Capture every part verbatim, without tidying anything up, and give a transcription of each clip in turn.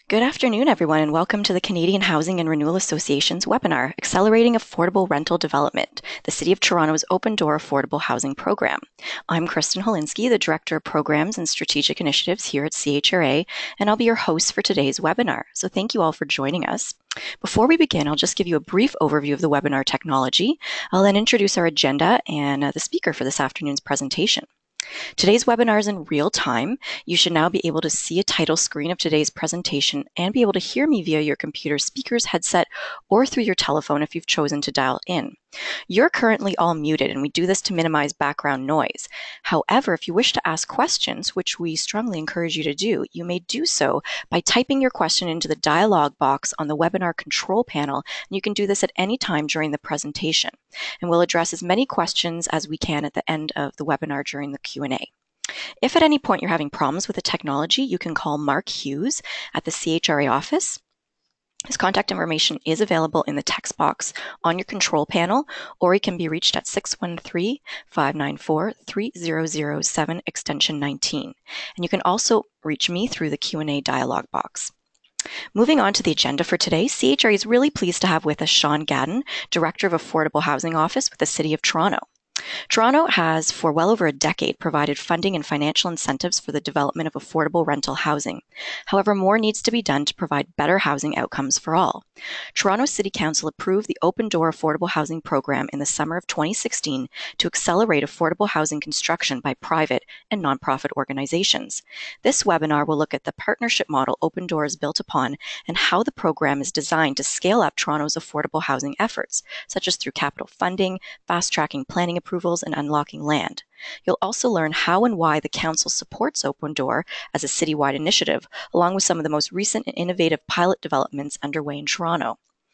Good afternoon, everyone, and welcome to the Canadian Housing and Renewal Association's webinar, Accelerating Affordable Rental Development, the City of Toronto's Open Door Affordable Housing Program. I'm Kristen Holinsky, the Director of Programs and Strategic Initiatives here at C H R A, and I'll be your host for today's webinar. So thank you all for joining us. Before we begin, I'll just give you a brief overview of the webinar technology. I'll then introduce our agenda and uh, the speaker for this afternoon's presentation. Today's webinar is in real time. You should now be able to see a title screen of today's presentation and be able to hear me via your computer speaker's headset or through your telephone if you've chosen to dial in. You're currently all muted, and we do this to minimize background noise. However, if you wish to ask questions, which we strongly encourage you to do, you may do so by typing your question into the dialog box on the webinar control panel, and you can do this at any time during the presentation. And we'll address as many questions as we can at the end of the webinar during the Q and A. If at any point you're having problems with the technology, you can call Mark Hughes at the C H R A office. His contact information is available in the text box on your control panel, or he can be reached at six one three, five nine four, three zero zero seven, extension nineteen. And you can also reach me through the Q and A dialog box. Moving on to the agenda for today, C H R A is really pleased to have with us Sean Gadden, Director of Affordable Housing Office with the City of Toronto. Toronto has, for well over a decade, provided funding and financial incentives for the development of affordable rental housing. However, more needs to be done to provide better housing outcomes for all. Toronto City Council approved the Open Door Affordable Housing Program in the summer of twenty sixteen to accelerate affordable housing construction by private and nonprofit organizations. This webinar will look at the partnership model Open Door is built upon and how the program is designed to scale up Toronto's affordable housing efforts, such as through capital funding, fast-tracking planning approvals, and unlocking land. You'll also learn how and why the Council supports Open Door as a citywide initiative, along with some of the most recent and innovative pilot developments underway in Toronto.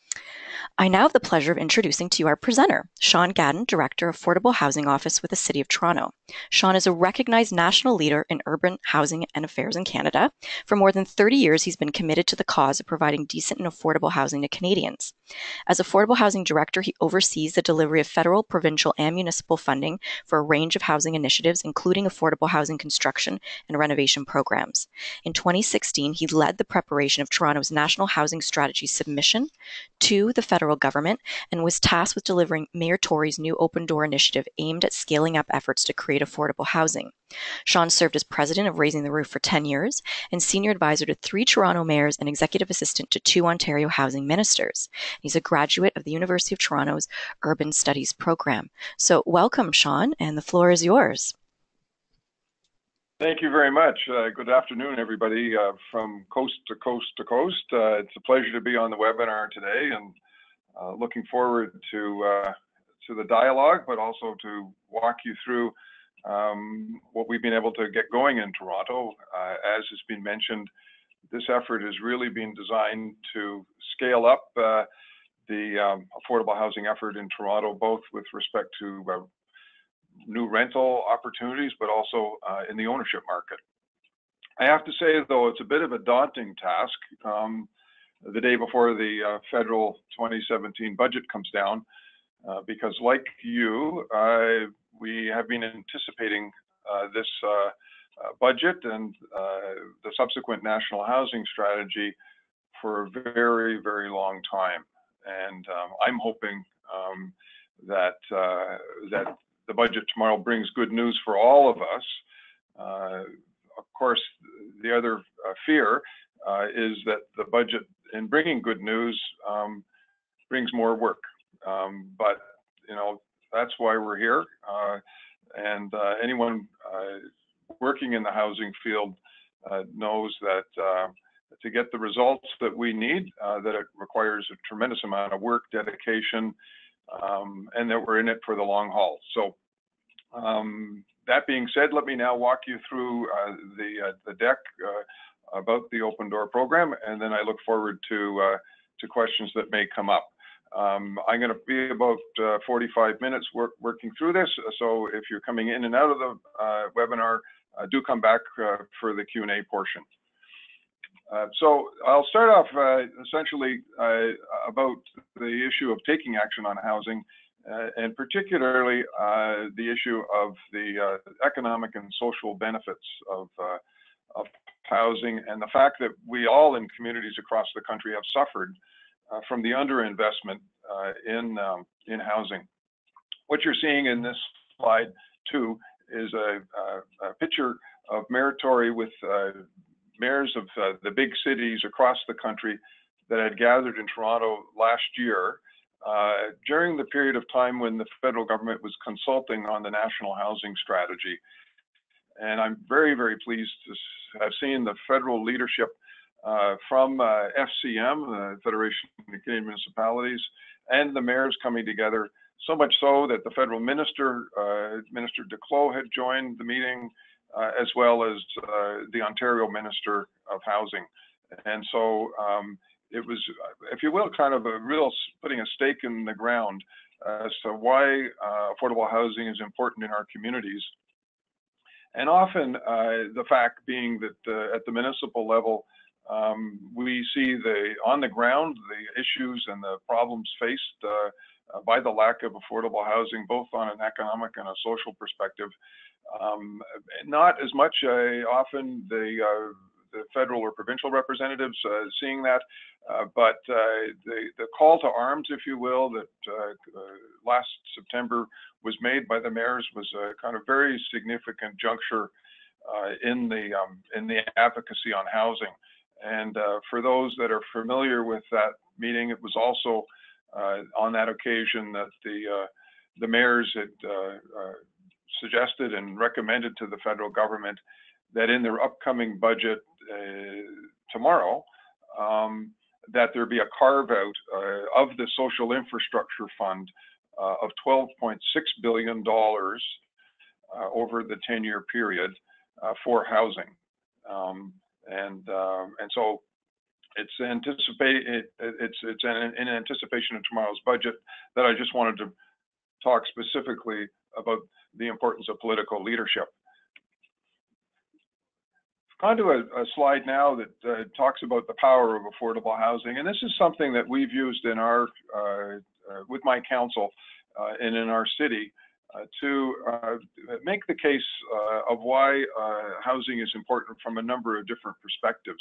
I now have the pleasure of introducing to you our presenter, Sean Gadden, Director of Affordable Housing Office with the City of Toronto. Sean is a recognized national leader in urban housing and affairs in Canada. For more than thirty years, he's been committed to the cause of providing decent and affordable housing to Canadians. As Affordable Housing Director, he oversees the delivery of federal, provincial, and municipal funding for a range of housing initiatives, including affordable housing construction and renovation programs. In twenty sixteen, he led the preparation of Toronto's National Housing Strategy submission to the federal government and was tasked with delivering Mayor Tory's new Open Door initiative aimed at scaling up efforts to create affordable housing. Sean served as president of Raising the Roof for ten years and senior advisor to three Toronto mayors and executive assistant to two Ontario housing ministers. He's a graduate of the University of Toronto's Urban Studies program. So welcome, Sean, and the floor is yours. Thank you very much. Uh, good afternoon, everybody, uh, from coast to coast to coast. Uh, it's a pleasure to be on the webinar today, and uh, looking forward to uh, to the dialogue, but also to walk you through um, what we've been able to get going in Toronto. Uh, as has been mentioned, this effort has really been designed to scale up uh, the um, affordable housing effort in Toronto, both with respect to uh, new rental opportunities, but also uh, in the ownership market. I have to say, though, it's a bit of a daunting task. Um, the day before the uh, federal twenty seventeen budget comes down, uh, because like you, uh, we have been anticipating uh, this uh, uh, budget and uh, the subsequent national housing strategy for a very, very long time. And um, I'm hoping um, that uh, that the budget tomorrow brings good news for all of us. Uh, of course, the other uh, fear uh, is that the budget, in bringing good news, um, brings more work. Um, but you know, that's why we're here. Uh, and uh, anyone uh, working in the housing field uh, knows that uh, to get the results that we need, uh, that it requires a tremendous amount of work, dedication, Um, and that we're in it for the long haul. So um, that being said, let me now walk you through uh, the, uh, the deck uh, about the Open Door program, and then I look forward to, uh, to questions that may come up. Um, I'm going to be about uh, forty-five minutes work, working through this, so if you're coming in and out of the uh, webinar, uh, do come back uh, for the Q and A portion. Uh, so I'll start off uh, essentially uh, about the issue of taking action on housing, uh, and particularly uh, the issue of the uh, economic and social benefits of, uh, of housing, and the fact that we all in communities across the country have suffered uh, from the underinvestment uh, in um, in housing. What you're seeing in this slide too is a, a, a picture of Mayor Tory with uh, mayors of uh, the big cities across the country that had gathered in Toronto last year uh, during the period of time when the federal government was consulting on the national housing strategy. And I'm very, very pleased to have seen the federal leadership uh, from uh, F C M, the Federation of Canadian Municipalities, and the mayors coming together, so much so that the federal minister, uh, Minister Duclos, had joined the meeting, uh, as well as uh, the Ontario Minister of Housing. And so um, it was, if you will, kind of a real putting a stake in the ground as to why uh, affordable housing is important in our communities. And often uh, the fact being that uh, at the municipal level, um, we see the on the ground the issues and the problems faced uh, uh, by the lack of affordable housing, both on an economic and a social perspective. Um, not as much uh, often the, uh, the federal or provincial representatives uh, seeing that, uh, but uh, the, the call to arms, if you will, that uh, uh, last September was made by the mayors was a kind of very significant juncture uh, in the um, in the advocacy on housing. And uh, for those that are familiar with that meeting, it was also uh, on that occasion that the uh, the mayors had uh, uh, suggested and recommended to the federal government that in their upcoming budget uh, tomorrow, um, that there be a carve out uh, of the social infrastructure fund uh, of twelve point six billion dollars uh, over the ten year period uh, for housing. Um, and um, and so it's anticipate it, it's it's in, in anticipation of tomorrow's budget that I just wanted to talk specifically about the importance of political leadership. On to a, a slide now that uh, talks about the power of affordable housing, and this is something that we've used in our uh, uh, with my council uh, and in our city uh, to uh, make the case uh, of why uh, housing is important from a number of different perspectives.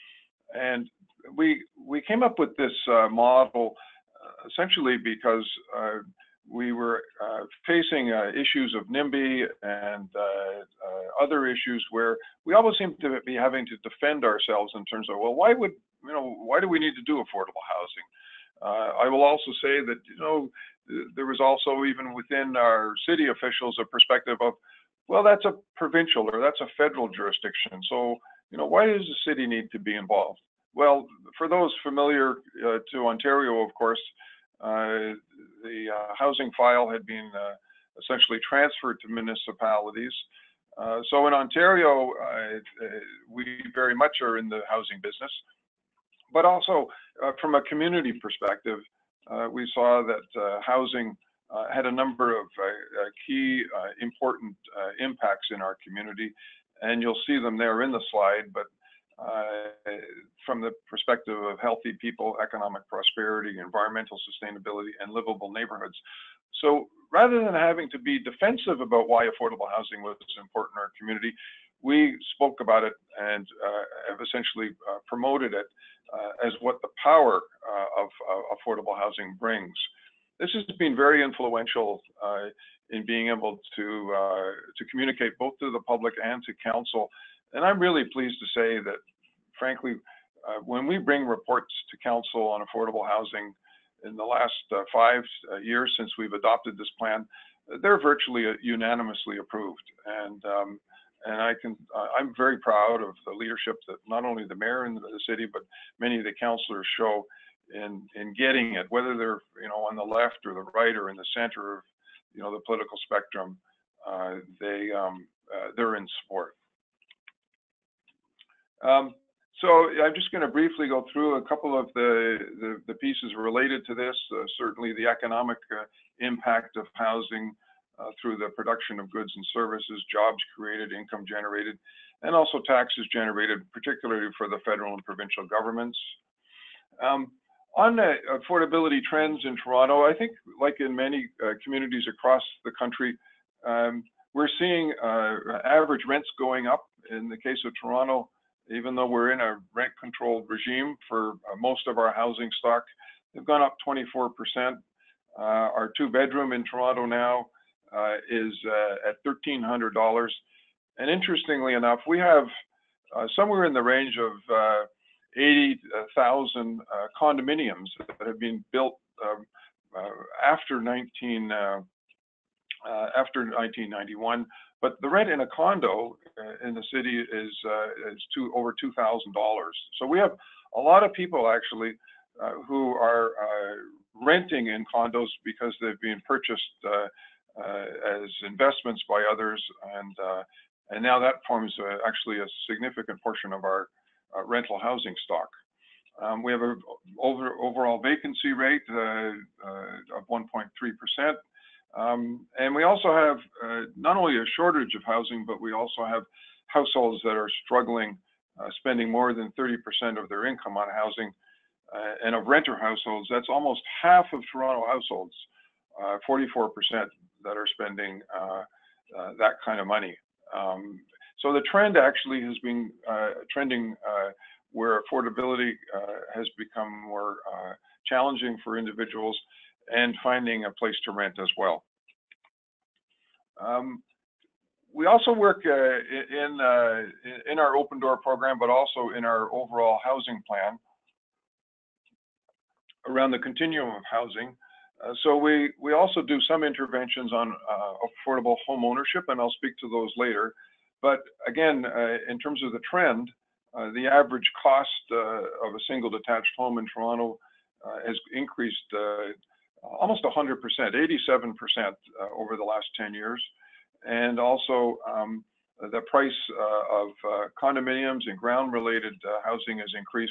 And we we came up with this uh, model uh, essentially because uh, we were uh, facing uh, issues of NIMBY and uh, uh, other issues where we always seem to be having to defend ourselves in terms of, well, why would, you know, why do we need to do affordable housing? Uh, I will also say that, you know, there was also even within our city officials a perspective of, well, that's a provincial or that's a federal jurisdiction. So, you know, why does the city need to be involved? Well, for those familiar uh, to Ontario, of course, uh, the uh, housing file had been uh, essentially transferred to municipalities. Uh, so in Ontario, uh, we very much are in the housing business, but also uh, from a community perspective, uh, we saw that uh, housing uh, had a number of uh, uh, key uh, important uh, impacts in our community, and you'll see them there in the slide, but Uh, from the perspective of healthy people, economic prosperity, environmental sustainability, and livable neighborhoods. So rather than having to be defensive about why affordable housing was important in our community, we spoke about it and uh, have essentially uh, promoted it uh, as what the power uh, of uh, affordable housing brings. This has been very influential uh, in being able to, uh, to communicate both to the public and to council. And I'm really pleased to say that, frankly, uh, when we bring reports to council on affordable housing in the last uh, five uh, years since we've adopted this plan, they're virtually uh, unanimously approved. And um, and I can, uh, I'm very proud of the leadership that not only the mayor in the city, but many of the councillors show in in getting it, whether they're, you know, on the left or the right or in the center of, you know, the political spectrum. Uh, they um, uh, they're in support. Um, so I'm just going to briefly go through a couple of the, the, the pieces related to this. Uh, certainly the economic uh, impact of housing uh, through the production of goods and services, jobs created, income generated, and also taxes generated, particularly for the federal and provincial governments. Um, on the affordability trends in Toronto, I think like in many uh, communities across the country, um, we're seeing uh, average rents going up in the case of Toronto, even though we're in a rent-controlled regime for uh, most of our housing stock, they've gone up twenty-four percent. Uh, our two-bedroom in Toronto now uh, is uh, at thirteen hundred dollars. And interestingly enough, we have uh, somewhere in the range of uh, eighty thousand uh, condominiums that have been built uh, uh, after nineteen uh, uh, after nineteen ninety-one. But the rent in a condo uh, in the city is uh, is two, over two thousand dollars. So we have a lot of people actually uh, who are uh, renting in condos because they've been purchased uh, uh, as investments by others, and uh, and now that forms uh, actually a significant portion of our uh, rental housing stock. Um, we have an over, overall vacancy rate uh, uh, of one point three percent. Um, and we also have uh, not only a shortage of housing, but we also have households that are struggling, uh, spending more than thirty percent of their income on housing. Uh, and of renter households, that's almost half of Toronto households, uh, forty-four percent that are spending uh, uh, that kind of money. Um, so the trend actually has been uh, trending uh, where affordability uh, has become more uh, challenging for individuals, and finding a place to rent as well. Um, we also work uh, in, uh, in our Open Door program, but also in our overall housing plan around the continuum of housing. Uh, so we, we also do some interventions on uh, affordable home ownership, and I'll speak to those later. But again, uh, in terms of the trend, uh, the average cost uh, of a single detached home in Toronto uh, has increased uh, almost one hundred percent, eighty-seven percent uh, over the last ten years. And also um, the price uh, of uh, condominiums and ground related uh, housing has increased.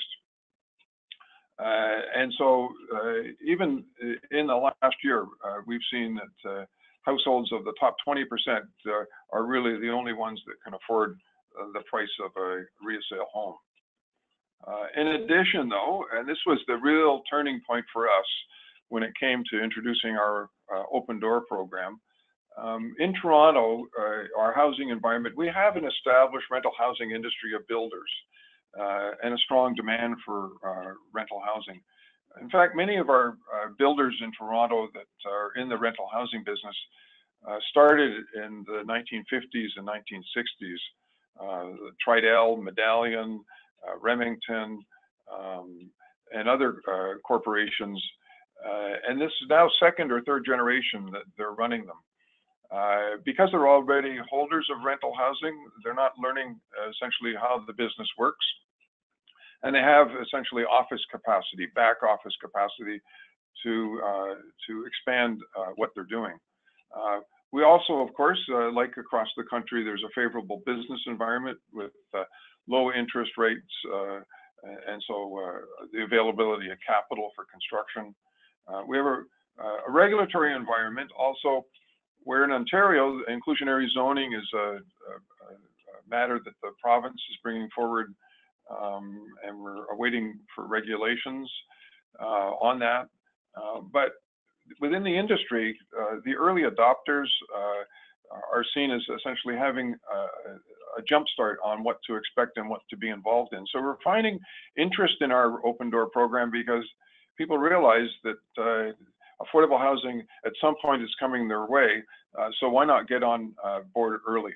Uh, and so uh, even in the last year, uh, we've seen that uh, households of the top twenty percent uh, are really the only ones that can afford uh, the price of a resale home. Uh, in addition though, and this was the real turning point for us when it came to introducing our uh, Open Door program. Um, in Toronto, uh, our housing environment, we have an established rental housing industry of builders uh, and a strong demand for uh, rental housing. In fact, many of our uh, builders in Toronto that are in the rental housing business uh, started in the nineteen fifties and nineteen sixties. Uh, Tridel, Medallion, uh, Remington, um, and other uh, corporations. Uh, and this is now second or third generation that they're running them. Uh, because they're already holders of rental housing, they're not learning uh, essentially how the business works. And they have essentially office capacity, back office capacity to, uh, to expand uh, what they're doing. Uh, we also, of course, uh, like across the country, there's a favorable business environment with uh, low interest rates, uh, and so uh, the availability of capital for construction. Uh, we have a, a regulatory environment also where in Ontario, inclusionary zoning is a, a, a matter that the province is bringing forward, um, and we're awaiting for regulations uh, on that. Uh, but within the industry, uh, the early adopters uh, are seen as essentially having a, a jump start on what to expect and what to be involved in. So we're finding interest in our Open Door program because people realize that uh, affordable housing at some point is coming their way, uh, so why not get on uh, board early?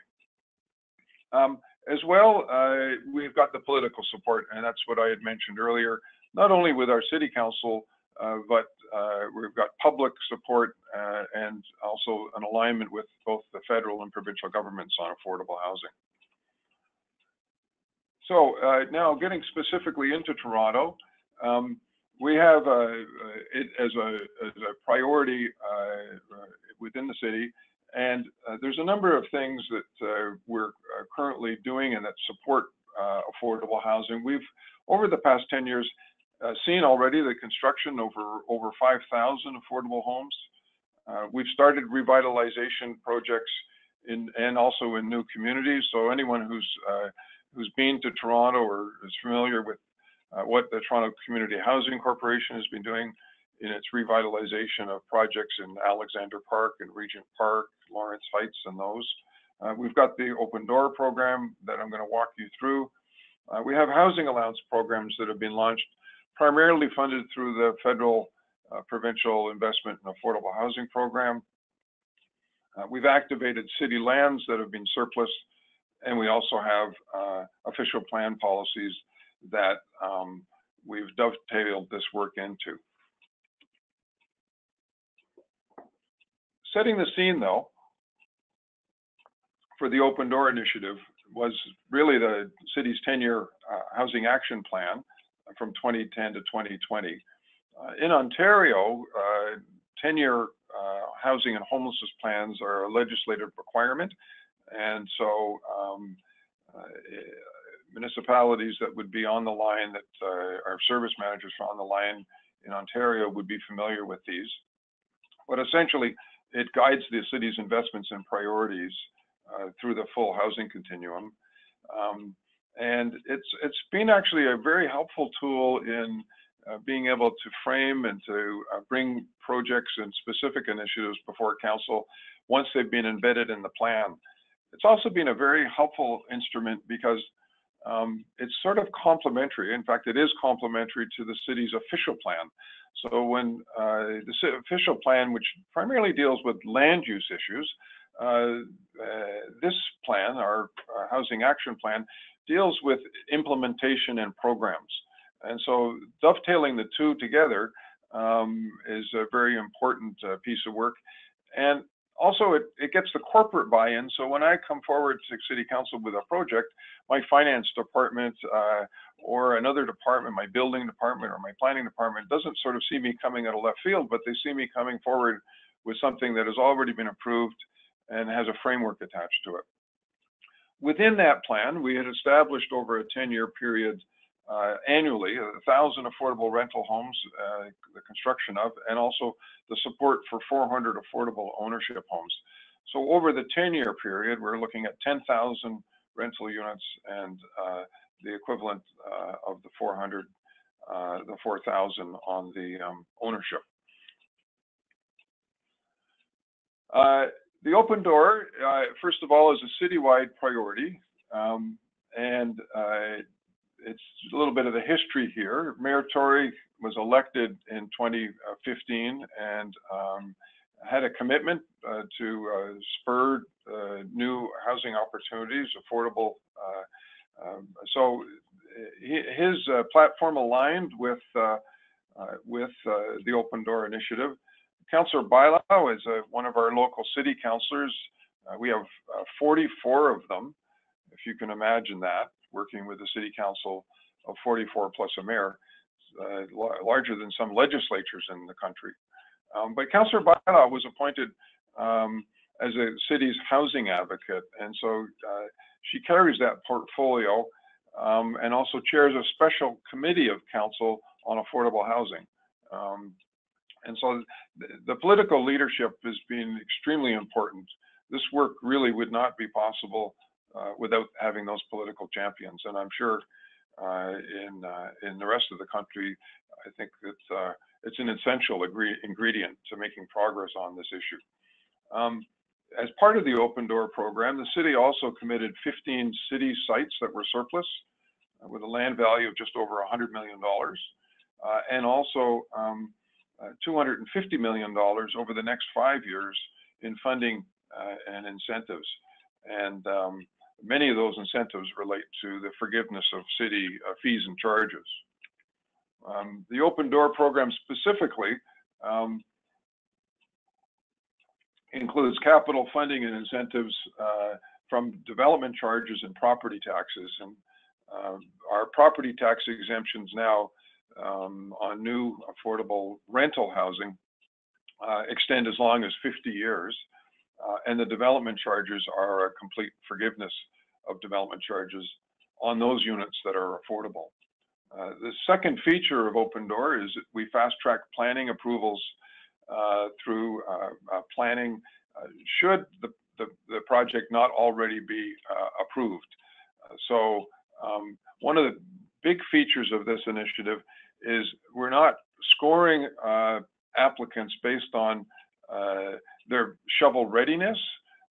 Um, as well, uh, we've got the political support, and that's what I had mentioned earlier, not only with our city council, uh, but uh, we've got public support uh, and also an alignment with both the federal and provincial governments on affordable housing. So uh, now getting specifically into Toronto, um, we have uh, it as a, as a priority uh, within the city, and uh, there's a number of things that uh, we're currently doing and that support uh, affordable housing. We've, over the past ten years, uh, seen already the construction over over five thousand affordable homes. Uh, we've started revitalization projects in and also in new communities. So anyone who's uh, who's been to Toronto or is familiar with Uh, what the Toronto Community Housing Corporation has been doing in its revitalization of projects in Alexander Park and Regent Park, Lawrence Heights, and those. Uh, we've got the Open Door program that I'm going to walk you through. Uh, we have housing allowance programs that have been launched, primarily funded through the federal uh, provincial investment in affordable housing program. Uh, we've activated city lands that have been surplus, and we also have uh, official plan policies that um, we've dovetailed this work into. Setting the scene, though, for the Open Door initiative was really the city's ten-year uh, housing action plan from twenty ten to twenty twenty. Uh, in Ontario, ten-year uh, uh, housing and homelessness plans are a legislative requirement, and so um, uh, municipalities that would be on the line, that uh, our service managers on the line in Ontario would be familiar with these. But essentially, it guides the city's investments and priorities uh, through the full housing continuum. Um, and it's it's been actually a very helpful tool in uh, being able to frame and to uh, bring projects and specific initiatives before council once they've been embedded in the plan. It's also been a very helpful instrument because um, it's sort of complementary. In fact, it is complementary to the city's official plan. So when uh, the official plan, which primarily deals with land use issues, uh, uh, this plan, our, our housing action plan, deals with implementation and programs. And so dovetailing the two together um, is a very important uh, piece of work. And also, it, it gets the corporate buy-in. So when I come forward to City Council with a project, my finance department uh, or another department, my building department or my planning department, doesn't sort of see me coming out of left field, but they see me coming forward with something that has already been approved and has a framework attached to it. Within that plan, we had established over a ten-year period uh, annually a thousand affordable rental homes, uh, the construction of, and also the support for four hundred affordable ownership homes. So over the ten-year period, we're looking at ten thousand rental units and uh, the equivalent uh, of the four hundred, uh, the four thousand on the um, ownership. Uh, the Open Door, uh, first of all, is a citywide priority, um, and uh, it's a little bit of the history here. Mayor Tory was elected in twenty fifteen and um, had a commitment uh, to uh, spur uh, new housing opportunities, affordable. Uh, um, so his uh, platform aligned with uh, uh, with uh, the Open Door initiative. Councillor Bailão is a, one of our local city councillors. Uh, we have uh, forty-four of them, if you can imagine that, working with a city council of forty-four plus a mayor, uh, larger than some legislatures in the country. Um, but Councillor Bailão was appointed um, as a city's housing advocate, and so uh, she carries that portfolio um, and also chairs a special committee of council on affordable housing. Um, and so the, the political leadership has been extremely important. This work really would not be possible uh, without having those political champions, and I'm sure uh, in uh, in the rest of the country, I think that uh, it's an essential ingredient to making progress on this issue. Um, as part of the Open Door program, the city also committed fifteen city sites that were surplus uh, with a land value of just over one hundred million dollars, uh, and also um, uh, two hundred fifty million dollars over the next five years in funding uh, and incentives. And um, many of those incentives relate to the forgiveness of city uh, fees and charges. Um, the Open Door program specifically um, includes capital funding and incentives uh, from development charges and property taxes. And uh, our property tax exemptions now um, on new affordable rental housing uh, extend as long as fifty years. Uh, and the development charges are a complete forgiveness of development charges on those units that are affordable. Uh, the second feature of Open Door is that we fast-track planning approvals uh, through uh, uh, planning uh, should the, the, the project not already be uh, approved. Uh, so um, one of the big features of this initiative is we're not scoring uh, applicants based on uh, their shovel readiness.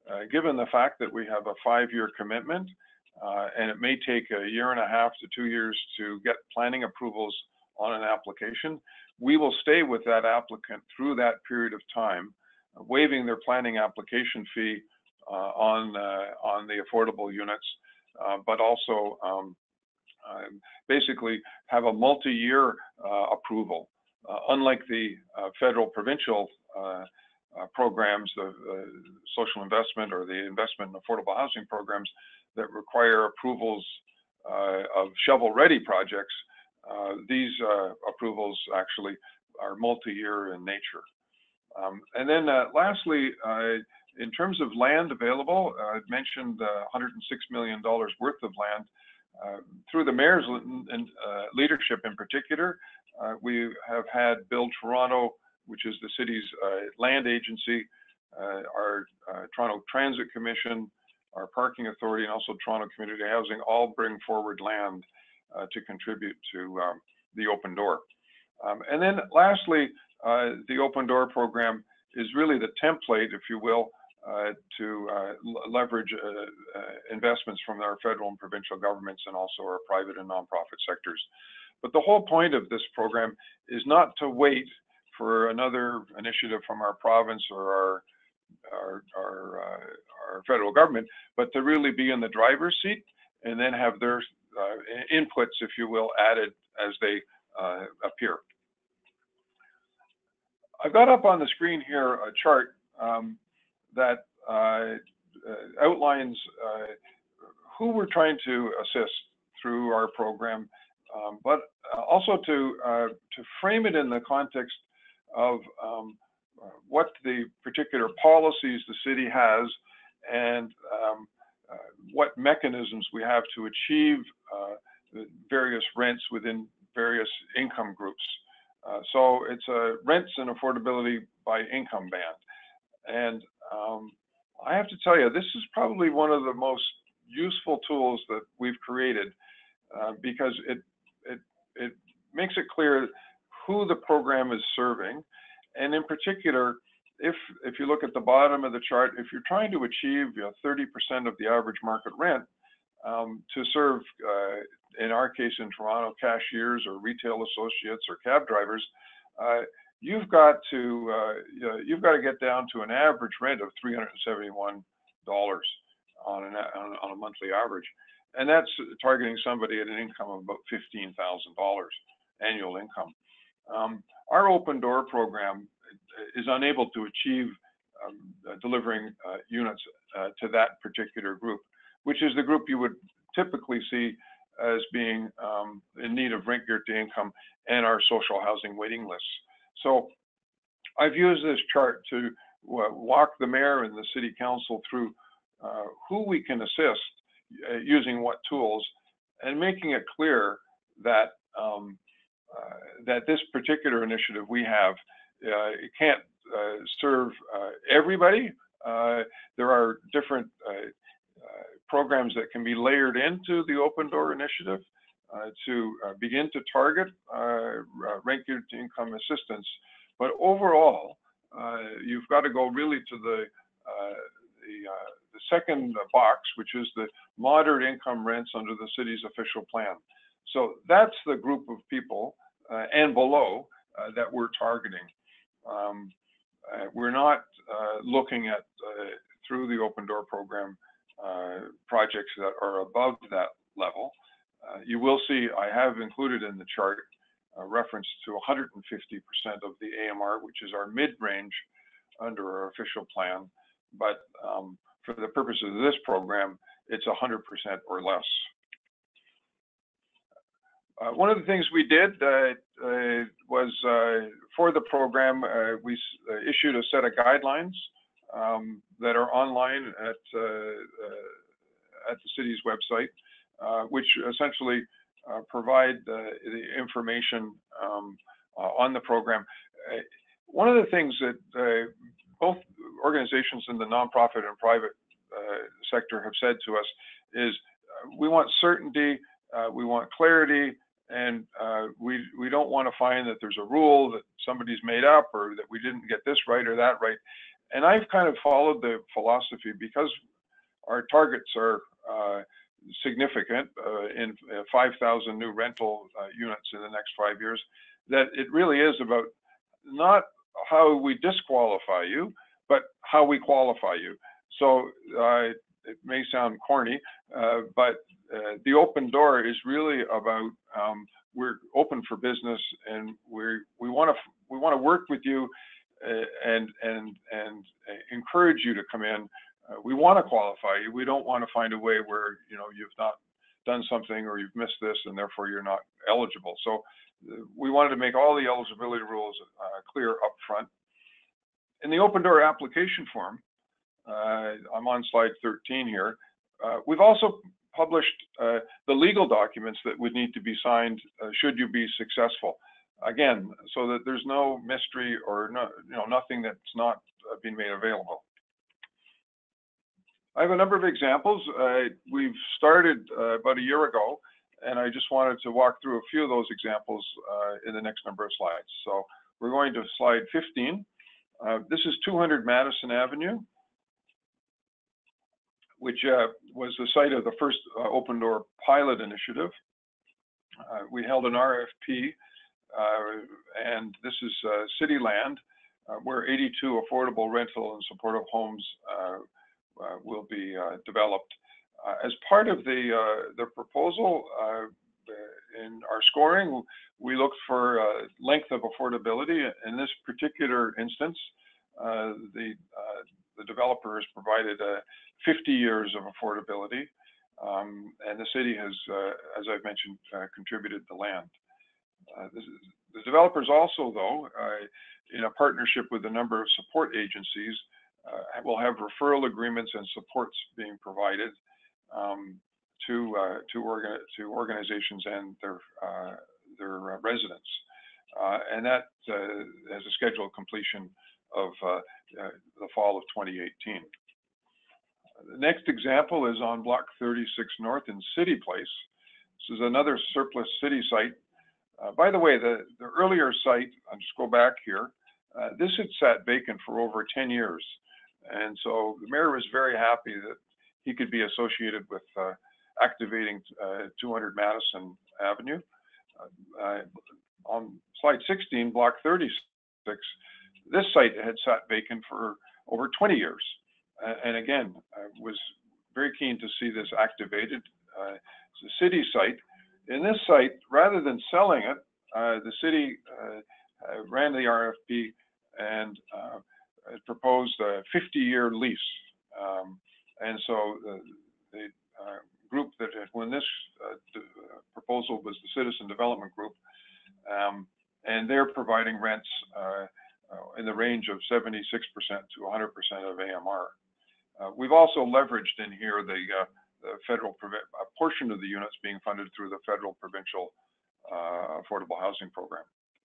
uh, given the fact that we have a five-year commitment, uh, and it may take a year and a half to two years to get planning approvals on an application, we will stay with that applicant through that period of time, uh, waiving their planning application fee uh, on uh, on the affordable units, uh, but also um, uh, basically have a multi-year uh, approval. Uh, unlike the uh, federal provincial uh, uh, programs, the uh, social investment or the investment in affordable housing programs that require approvals uh, of shovel-ready projects, uh, these uh, approvals actually are multi-year in nature. Um, and then uh, lastly, uh, in terms of land available, uh, I've mentioned uh, one hundred six million dollars worth of land. Uh, through the mayor's uh, leadership in particular, uh, we have had Build Toronto, which is the city's uh, land agency, uh, our uh, Toronto Transit Commission, our Parking Authority, and also Toronto Community Housing all bring forward land uh, to contribute to um, the Open Door. Um, and then lastly, uh, the Open Door program is really the template, if you will, Uh, to uh, leverage uh, uh, investments from our federal and provincial governments and also our private and nonprofit sectors. But the whole point of this program is not to wait for another initiative from our province or our, our, our, uh, our federal government, but to really be in the driver's seat and then have their uh, inputs, if you will, added as they uh, appear. I've got up on the screen here a chart um, that uh, uh, outlines uh, who we're trying to assist through our program, um, but also to uh, to frame it in the context of um, what the particular policies the city has and um, uh, what mechanisms we have to achieve uh, various rents within various income groups. Uh, so it's a rents and affordability by income band. And um, I have to tell you, this is probably one of the most useful tools that we've created uh, because it, it, it makes it clear who the program is serving. And in particular, if, if you look at the bottom of the chart, if you're trying to achieve you know, thirty percent of the average market rent um, to serve, uh, in our case in Toronto, cashiers or retail associates or cab drivers, uh, you've got to uh, you know, you've got to get down to an average rent of three hundred seventy-one dollars on, an, on, on a monthly average, and that's targeting somebody at an income of about fifteen thousand dollars annual income. Um, our Open Door program is unable to achieve um, uh, delivering uh, units uh, to that particular group, which is the group you would typically see as being um, in need of rent geared to income and our social housing waiting lists. So I've used this chart to uh, walk the mayor and the city council through uh, who we can assist uh, using what tools, and making it clear that um, uh, that this particular initiative we have uh, it can't uh, serve uh, everybody. Uh, there are different uh, uh, programs that can be layered into the Open Door initiative uh, to uh, begin to target uh, rent geared to income assistance. But overall, uh, you've got to go really to the uh, the, uh, the second box, which is the moderate income rents under the city's official plan. So that's the group of people uh, and below uh, that we're targeting. Um, uh, we're not uh, looking at uh, through the Open Door program uh, projects that are above that level. Uh, you will see I have included in the chart a reference to one hundred fifty percent of the A M R, which is our mid-range under our official plan. But um, for the purposes of this program, it's one hundred percent or less. Uh, one of the things we did uh, uh, was uh, for the program, uh, we uh, issued a set of guidelines um, that are online at, uh, uh, at the city's website, uh, which essentially Uh, provide uh, the information um, uh, on the program. Uh, one of the things that uh, both organizations in the nonprofit and private uh, sector have said to us is uh, we want certainty, uh, we want clarity, and uh, we, we don't want to find that there's a rule that somebody's made up or that we didn't get this right or that right. and I've kind of followed the philosophy because our targets are uh, significant uh, in uh, five thousand new rental uh, units in the next five years, that it really is about not how we disqualify you, but how we qualify you. So uh, it may sound corny, uh, but uh, the open door is really about um, we're open for business, and we we want to we want to work with you uh, and and and encourage you to come in. Uh, we want to qualify you. We don't want to find a way where you know you've not done something or you've missed this and therefore you're not eligible. So uh, we wanted to make all the eligibility rules uh, clear up front. In the open door application form, uh, I'm on slide thirteen here. Uh, we've also published uh, the legal documents that would need to be signed uh, should you be successful. Again, so that there's no mystery or no, you know, nothing that's not uh, been made available. I have a number of examples. Uh, we've started uh, about a year ago, and I just wanted to walk through a few of those examples uh, in the next number of slides. So we're going to slide fifteen. Uh, this is two hundred Madison Avenue, which uh, was the site of the first uh, open door pilot initiative. Uh, we held an R F P, uh, and this is uh, city land uh, where eighty-two affordable rental and supportive homes uh, uh, will be uh, developed. Uh, as part of the, uh, the proposal, uh, in our scoring, we looked for uh, length of affordability. In this particular instance, uh, the, uh, the developer has provided uh, fifty years of affordability, um, and the city has, uh, as I've mentioned, uh, contributed the land. Uh, this is, the developers also, though, uh, in a partnership with a number of support agencies, uh, will have referral agreements and supports being provided um, to uh, to, organ to organizations and their uh, their uh, residents, uh, and that uh, has a scheduled completion of uh, uh, the fall of twenty eighteen. The next example is on Block thirty-six North in City Place. This is another surplus city site. Uh, by the way, the, the earlier site, I'll just go back here, uh, this had sat vacant for over ten years. And so the mayor was very happy that he could be associated with uh, activating uh, two hundred Madison Avenue. Uh, uh, on slide sixteen, Block thirty-six, this site had sat vacant for over twenty years. Uh, and again, I was very keen to see this activated. Uh, it's a city site. In this site, rather than selling it, uh, the city uh, uh, ran the R F P and uh, proposed a fifty year lease. Um, and so the, the uh, group that had won this uh, proposal was the Citizen Development Group. Um, and they're providing rents uh, uh, in the range of seventy-six percent to one hundred percent of A M R. Uh, we've also leveraged in here the, uh, the federal, a portion of the units being funded through the federal provincial uh, affordable housing program.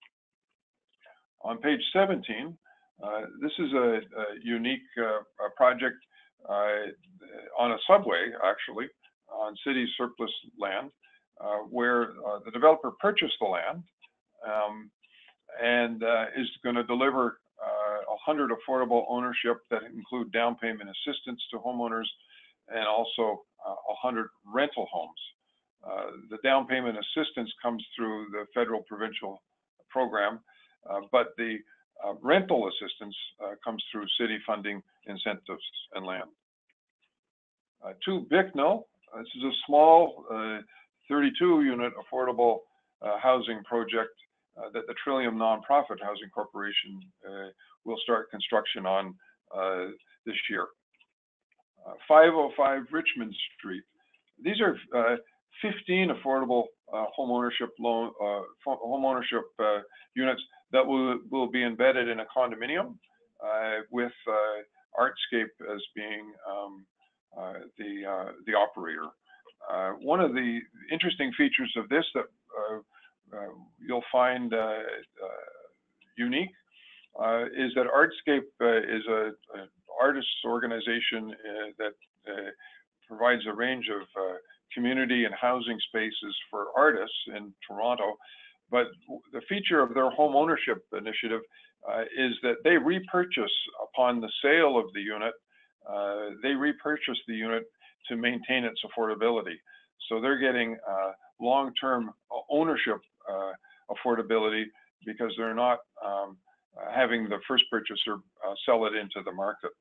On page seventeen, uh, this is a, a unique uh, a project uh, on a subway, actually, on city surplus land, uh, where uh, the developer purchased the land um, and uh, is going to deliver uh, one hundred affordable ownership that include down payment assistance to homeowners and also uh, one hundred rental homes. Uh, the down payment assistance comes through the federal provincial program, uh, but the uh, rental assistance uh, comes through city funding incentives and land. Uh, two Bicknell, this is a small uh, thirty-two unit affordable uh, housing project uh, that the Trillium Nonprofit Housing Corporation uh, will start construction on uh, this year. Uh, five oh five Richmond Street. These are uh, fifteen affordable uh, home ownership loan, uh, home ownership uh, units that will will be embedded in a condominium uh, with uh, Artscape as being um, uh, the uh, the operator. Uh, one of the interesting features of this that uh, uh, you'll find uh, uh, unique uh, is that Artscape uh, is a, a artists organization uh, that uh, provides a range of uh, community and housing spaces for artists in Toronto, but the feature of their home ownership initiative uh, is that they repurchase upon the sale of the unit. Uh, they repurchase the unit to maintain its affordability. So they're getting uh, long-term ownership uh, affordability because they're not um, having the first purchaser uh, sell it into the market.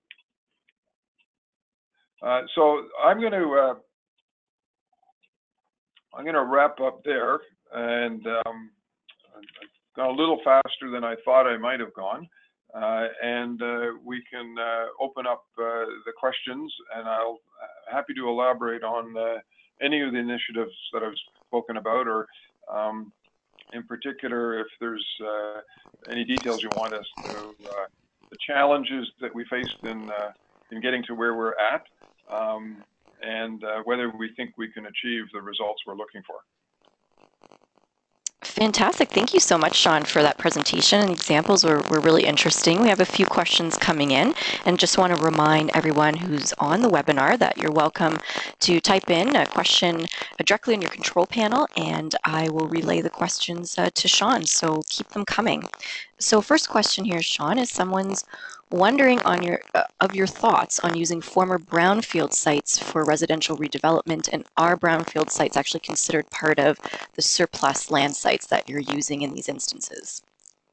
Uh, so I'm going to uh, I'm going to wrap up there, and um, I've gone a little faster than I thought I might have gone. Uh, and uh, we can uh, open up uh, the questions, and I'll uh, happy to elaborate on uh, any of the initiatives that I've spoken about, or um, in particular, if there's uh, any details you want us to, uh, the challenges that we faced in uh, in getting to where we're at, um, and uh, whether we think we can achieve the results we're looking for. Fantastic. Thank you so much, Sean, for that presentation. And examples were, were really interesting. We have a few questions coming in, and just want to remind everyone who's on the webinar that you're welcome to type in a question directly on your control panel, and I will relay the questions uh, to Sean. So keep them coming. So first question here, Sean, is someone's wondering on your uh, of your thoughts on using former brownfield sites for residential redevelopment, and are brownfield sites actually considered part of the surplus land sites that you're using in these instances?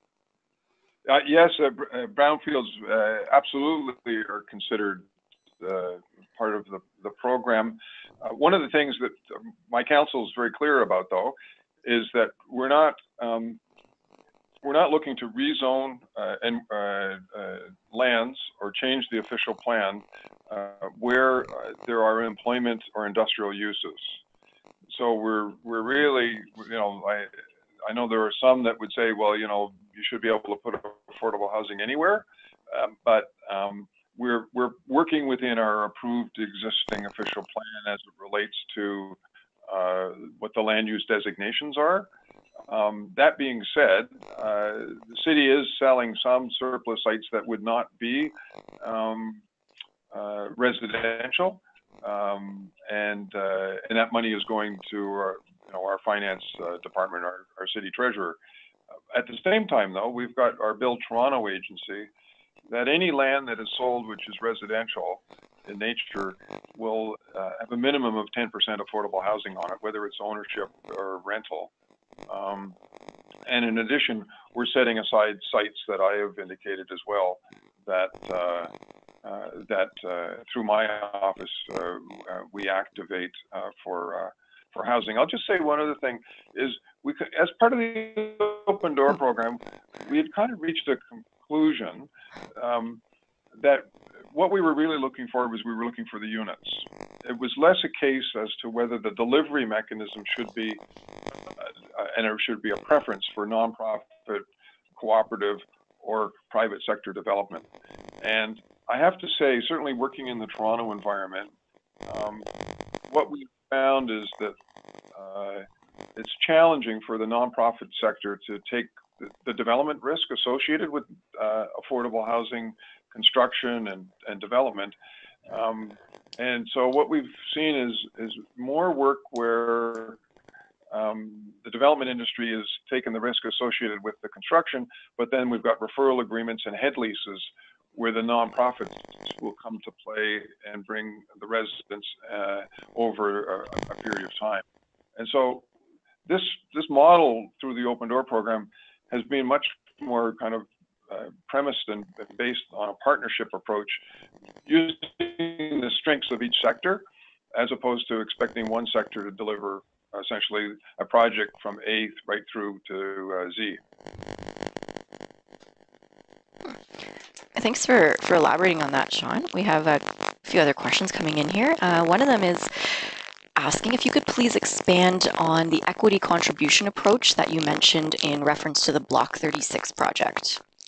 Uh, yes, uh, uh, brownfields uh, absolutely are considered uh, part of the, the program. Uh, one of the things that my council is very clear about, though, is that we're not um, we're not looking to rezone uh, and uh, uh, lands or change the official plan uh, where uh, there are employment or industrial uses. So we're we're really, you know, I I know there are some that would say, well, you know, you should be able to put affordable housing anywhere, um, but um, we're we're working within our approved existing official plan as it relates to uh, what the land use designations are. Um, that being said, uh, the city is selling some surplus sites that would not be um, uh, residential, um, and uh, and that money is going to our, you know, our finance uh, department, our, our city treasurer. At the same time, though, we've got our Build Toronto agency that any land that is sold which is residential in nature will uh, have a minimum of ten percent affordable housing on it, whether it's ownership or rental. Um, and in addition, we're setting aside sites that I have indicated as well that uh, uh, that uh, through my office uh, uh, we activate uh, for uh, for housing. I'll just say one other thing is we could, as part of the Open Door program, we had kind of reached a conclusion um, that what we were really looking for was we were looking for the units. It was less a case as to whether the delivery mechanism should be, uh, and there should be a preference for nonprofit, cooperative, or private sector development. And I have to say, certainly working in the Toronto environment, um, what we found is that uh, it's challenging for the nonprofit sector to take the, the development risk associated with uh, affordable housing construction and, and development. Um, and so what we've seen is, is more work where um, the development industry is taking the risk associated with the construction, but then we've got referral agreements and head leases where the nonprofits will come to play and bring the residents uh, over a, a period of time. And so this, this model through the Open Door program has been much more kind of Uh, premised and based on a partnership approach, using the strengths of each sector, as opposed to expecting one sector to deliver essentially a project from A right through to uh, Z. Thanks for, for elaborating on that, Sean. We have a few other questions coming in here. Uh, one of them is asking if you could please expand on the equity contribution approach that you mentioned in reference to the Block thirty-six project.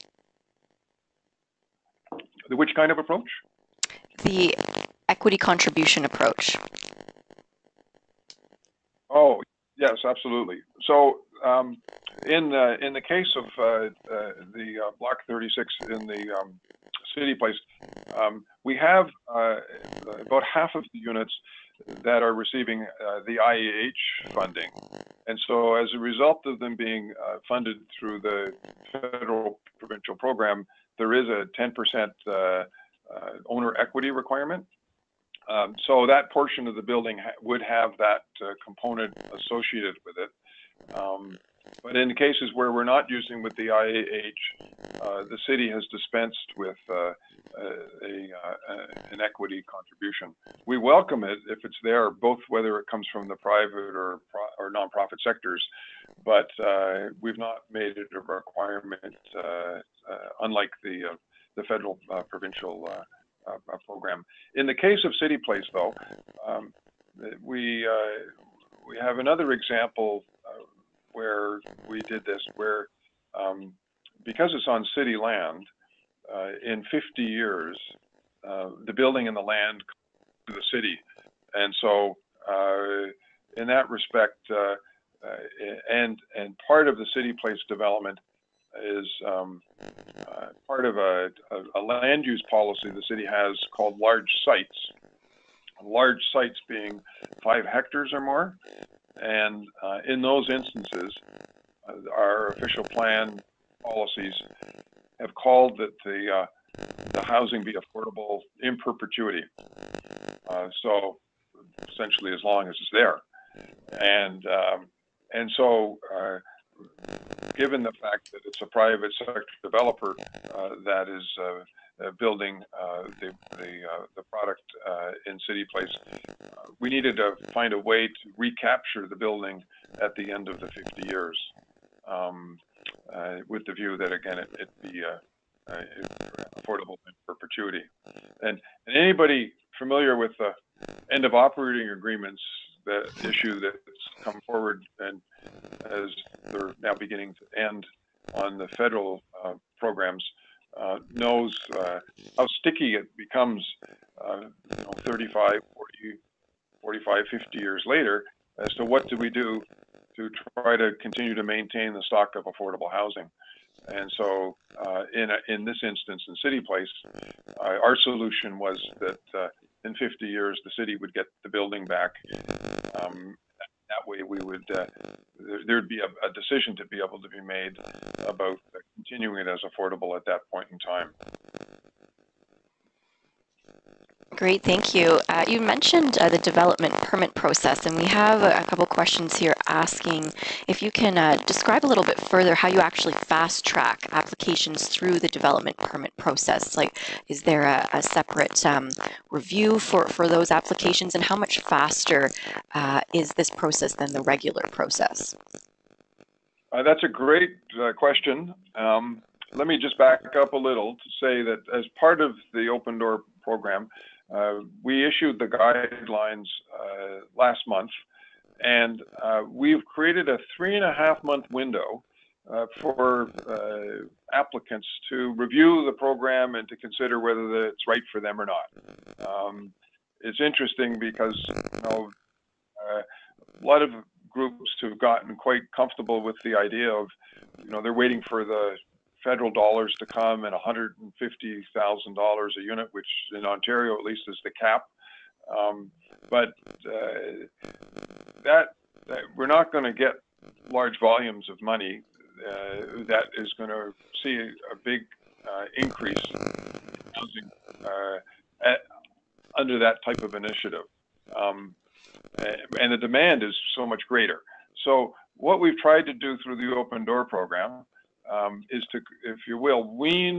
The which kind of approach? The equity contribution approach. Oh, yes, absolutely. So um, in, the, in the case of uh, uh, the uh, Block thirty-six in the um, City Place, um, we have uh, about half of the units that are receiving uh, the I E H funding. And so as a result of them being uh, funded through the federal provincial program, there is a ten percent uh, uh, owner equity requirement. Um, so that portion of the building ha would have that uh, component associated with it. Um, but in cases where we're not using with the I A H, uh, the city has dispensed with uh, a, a, an equity contribution. We welcome it if it's there, both whether it comes from the private or, pro or nonprofit sectors, but uh, we've not made it a requirement, uh, uh, unlike the, uh, the federal uh, provincial uh, Uh, program. In the case of City Place, though, um, we uh, we have another example uh, where we did this, where um, because it's on city land, uh, in fifty years, uh, the building and the land to the city, and so uh, in that respect, uh, uh, and and part of the City Place development is um, uh, part of a, a, a land use policy the city has called large sites. Large sites being five hectares or more. And uh, in those instances, uh, our official plan policies have called that the, uh, the housing be affordable in perpetuity. Uh, so essentially as long as it's there. And, um, and so uh, given the fact that it's a private sector developer uh, that is uh, uh, building uh, the the, uh, the product uh, in City Place, uh, we needed to find a way to recapture the building at the end of the fifty years, um, uh, with the view that again it, it be uh, uh, affordable in perpetuity. And, and anybody familiar with the end of operating agreements, the issue that's come forward and as they're now beginning to end on the federal uh, programs, uh, knows uh, how sticky it becomes uh, you know, thirty-five, forty, forty-five, fifty years later as to what do we do to try to continue to maintain the stock of affordable housing. And so uh, in, a, in this instance, in City Place, uh, our solution was that uh, in fifty years, the city would get the building back. Um, that way we would, uh, there, there'd be a, a decision to be able to be made about uh, continuing it as affordable at that point in time. Great, thank you. Uh, you mentioned uh, the development permit process, and we have a, a couple questions here asking if you can uh, describe a little bit further how you actually fast track applications through the development permit process. Like, is there a, a separate um, review for, for those applications, and how much faster uh, is this process than the regular process? Uh, that's a great uh, question. Um, let me just back up a little to say that as part of the Open Door program, Uh, we issued the guidelines uh, last month, and uh, we've created a three and a half month window uh, for uh, applicants to review the program and to consider whether it's right for them or not. Um, it's interesting because you know uh, a lot of groups have gotten quite comfortable with the idea of you know they're waiting for the federal dollars to come and one hundred fifty thousand dollars a unit, which in Ontario at least is the cap. Um, but uh, that, that we're not going to get large volumes of money uh, that is going to see a, a big uh, increase in housing uh, at, under that type of initiative. Um, and the demand is so much greater. So what we've tried to do through the Open Door program Um, is to, if you will, wean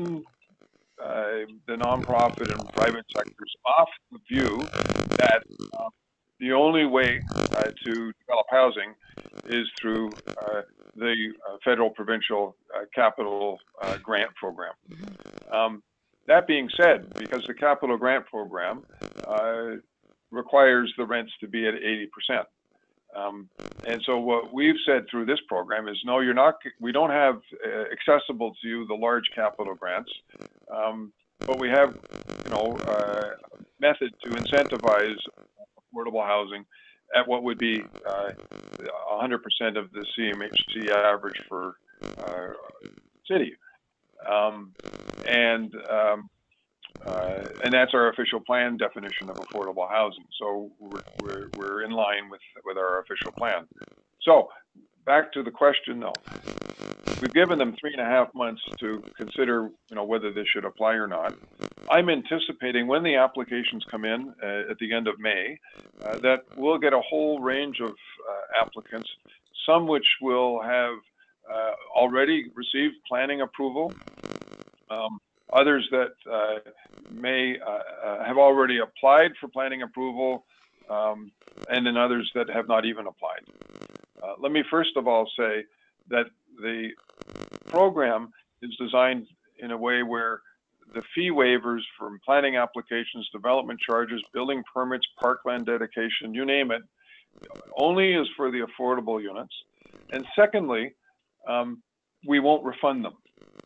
uh, the nonprofit and private sectors off the view that uh, the only way uh, to develop housing is through uh, the uh, federal provincial uh, capital uh, grant program. Um, that being said, because the capital grant program uh, requires the rents to be at eighty percent. Um, and so what we've said through this program is, no, you're not, we don't have uh, accessible to you the large capital grants, um, but we have, you know, uh, method to incentivize affordable housing at what would be uh, one hundred percent of the C M H C average for uh, city. Um, and um, Uh, and that's our official plan definition of affordable housing. So we're, we're, we're in line with, with our official plan. So back to the question, though, we've given them three and a half months to consider, you know, whether this should apply or not. I'm anticipating when the applications come in uh, at the end of May, uh, that we'll get a whole range of uh, applicants, some which will have uh, already received planning approval, um, others that uh, may uh, uh, have already applied for planning approval, um, and then others that have not even applied. Uh, let me first of all say that the program is designed in a way where the fee waivers from planning applications, development charges, building permits, parkland dedication, you name it, only is for the affordable units. And secondly, um, we won't refund them.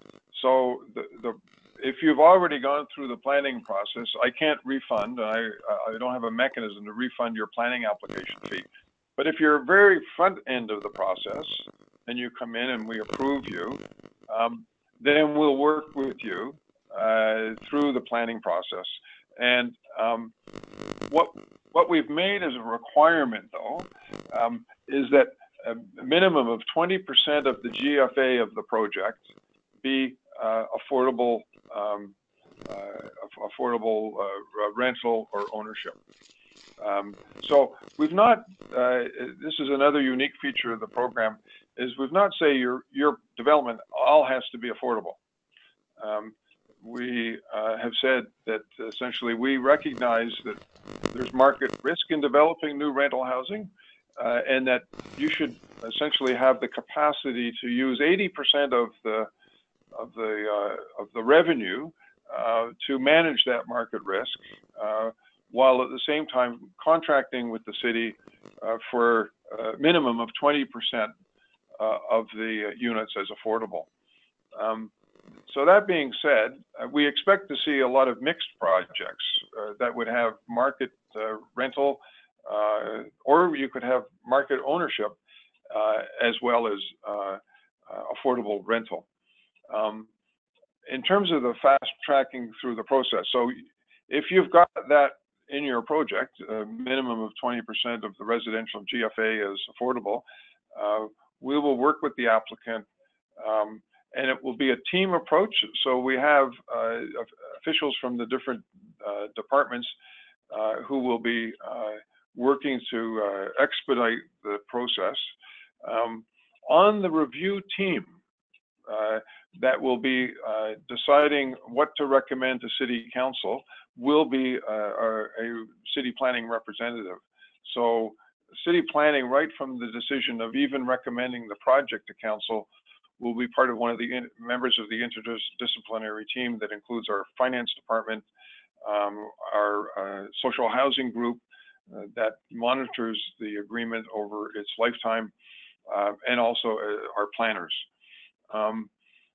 So the, the, if you've already gone through the planning process, I can't refund. I, I don't have a mechanism to refund your planning application fee. But if you're very front end of the process and you come in and we approve you, um, then we'll work with you uh, through the planning process. And um, what what we've made as a requirement, though, um, is that a minimum of twenty percent of the G F A of the project be uh, affordable, um, uh, affordable uh, rental or ownership. Um, so we've not, uh, this is another unique feature of the program, is we've not say your, your development all has to be affordable. Um, we uh, have said that essentially we recognize that there's market risk in developing new rental housing, uh, and that you should essentially have the capacity to use eighty percent of the of the uh, of the revenue uh, to manage that market risk, uh, while at the same time contracting with the city uh, for a minimum of twenty percent uh, of the units as affordable. Um, so that being said, uh, we expect to see a lot of mixed projects uh, that would have market uh, rental, uh, or you could have market ownership uh, as well as uh, uh, affordable rental. Um, in terms of the fast tracking through the process, so if you've got that in your project, a minimum of twenty percent of the residential G F A is affordable, uh, we will work with the applicant, um, and it will be a team approach. So we have uh, officials from the different uh, departments uh, who will be uh, working to uh, expedite the process. Um, on the review team, uh, that will be uh, deciding what to recommend to City Council will be uh, our, a city planning representative. So city planning, right from the decision of even recommending the project to council, will be part of one of the in, members of the interdisciplinary team that includes our finance department, um, our uh, social housing group uh, that monitors the agreement over its lifetime, uh, and also uh, our planners. Um,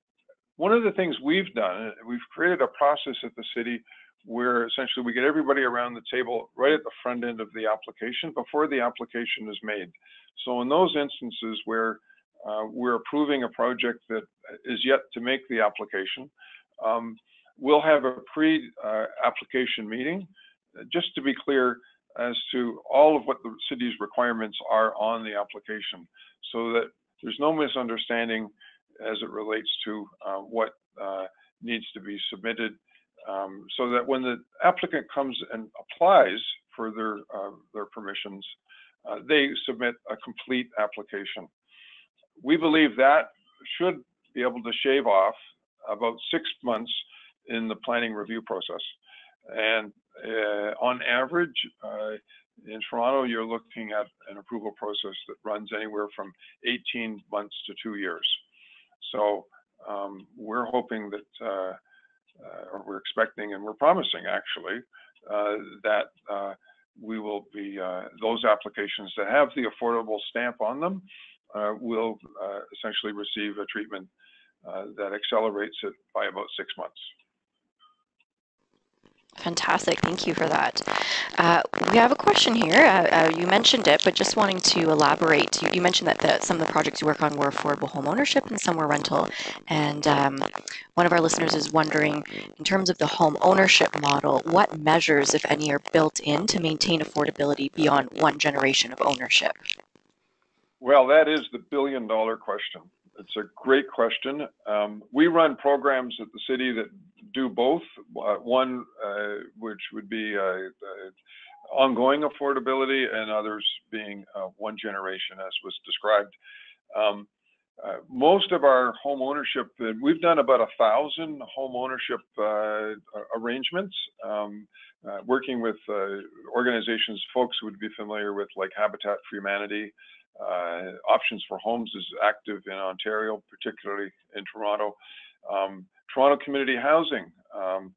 one of the things we've done, we've created a process at the city where essentially we get everybody around the table right at the front end of the application before the application is made. So in those instances where uh, we're approving a project that is yet to make the application, um, we'll have a pre-application uh, meeting just to be clear as to all of what the city's requirements are on the application, so that there's no misunderstanding as it relates to uh, what uh, needs to be submitted, um, so that when the applicant comes and applies for their, uh, their permissions, uh, they submit a complete application. We believe that should be able to shave off about six months in the planning review process. And uh, on average, uh, in Toronto, you're looking at an approval process that runs anywhere from eighteen months to two years. So um, we're hoping that, uh, uh, or we're expecting, and we're promising actually, uh, that uh, we will be, uh, those applications that have the affordable stamp on them uh, will uh, essentially receive a treatment uh, that accelerates it by about six months. Fantastic. Thank you for that. Uh, we have a question here. Uh, uh, you mentioned it, but just wanting to elaborate. You, you mentioned that the, some of the projects you work on were affordable home ownership and some were rental. And um, one of our listeners is wondering, in terms of the home ownership model, what measures, if any, are built in to maintain affordability beyond one generation of ownership? Well, that is the billion dollar question. It's a great question. Um, we run programs at the city that do both. Uh, one, uh, which would be uh, uh, ongoing affordability, and others being uh, one generation, as was described. Um, uh, most of our home ownership, uh, we've done about a thousand home ownership uh, arrangements, um, uh, working with uh, organizations folks would be familiar with, like Habitat for Humanity. Uh, Options for Homes is active in Ontario, particularly in Toronto. Um, Toronto Community Housing, um,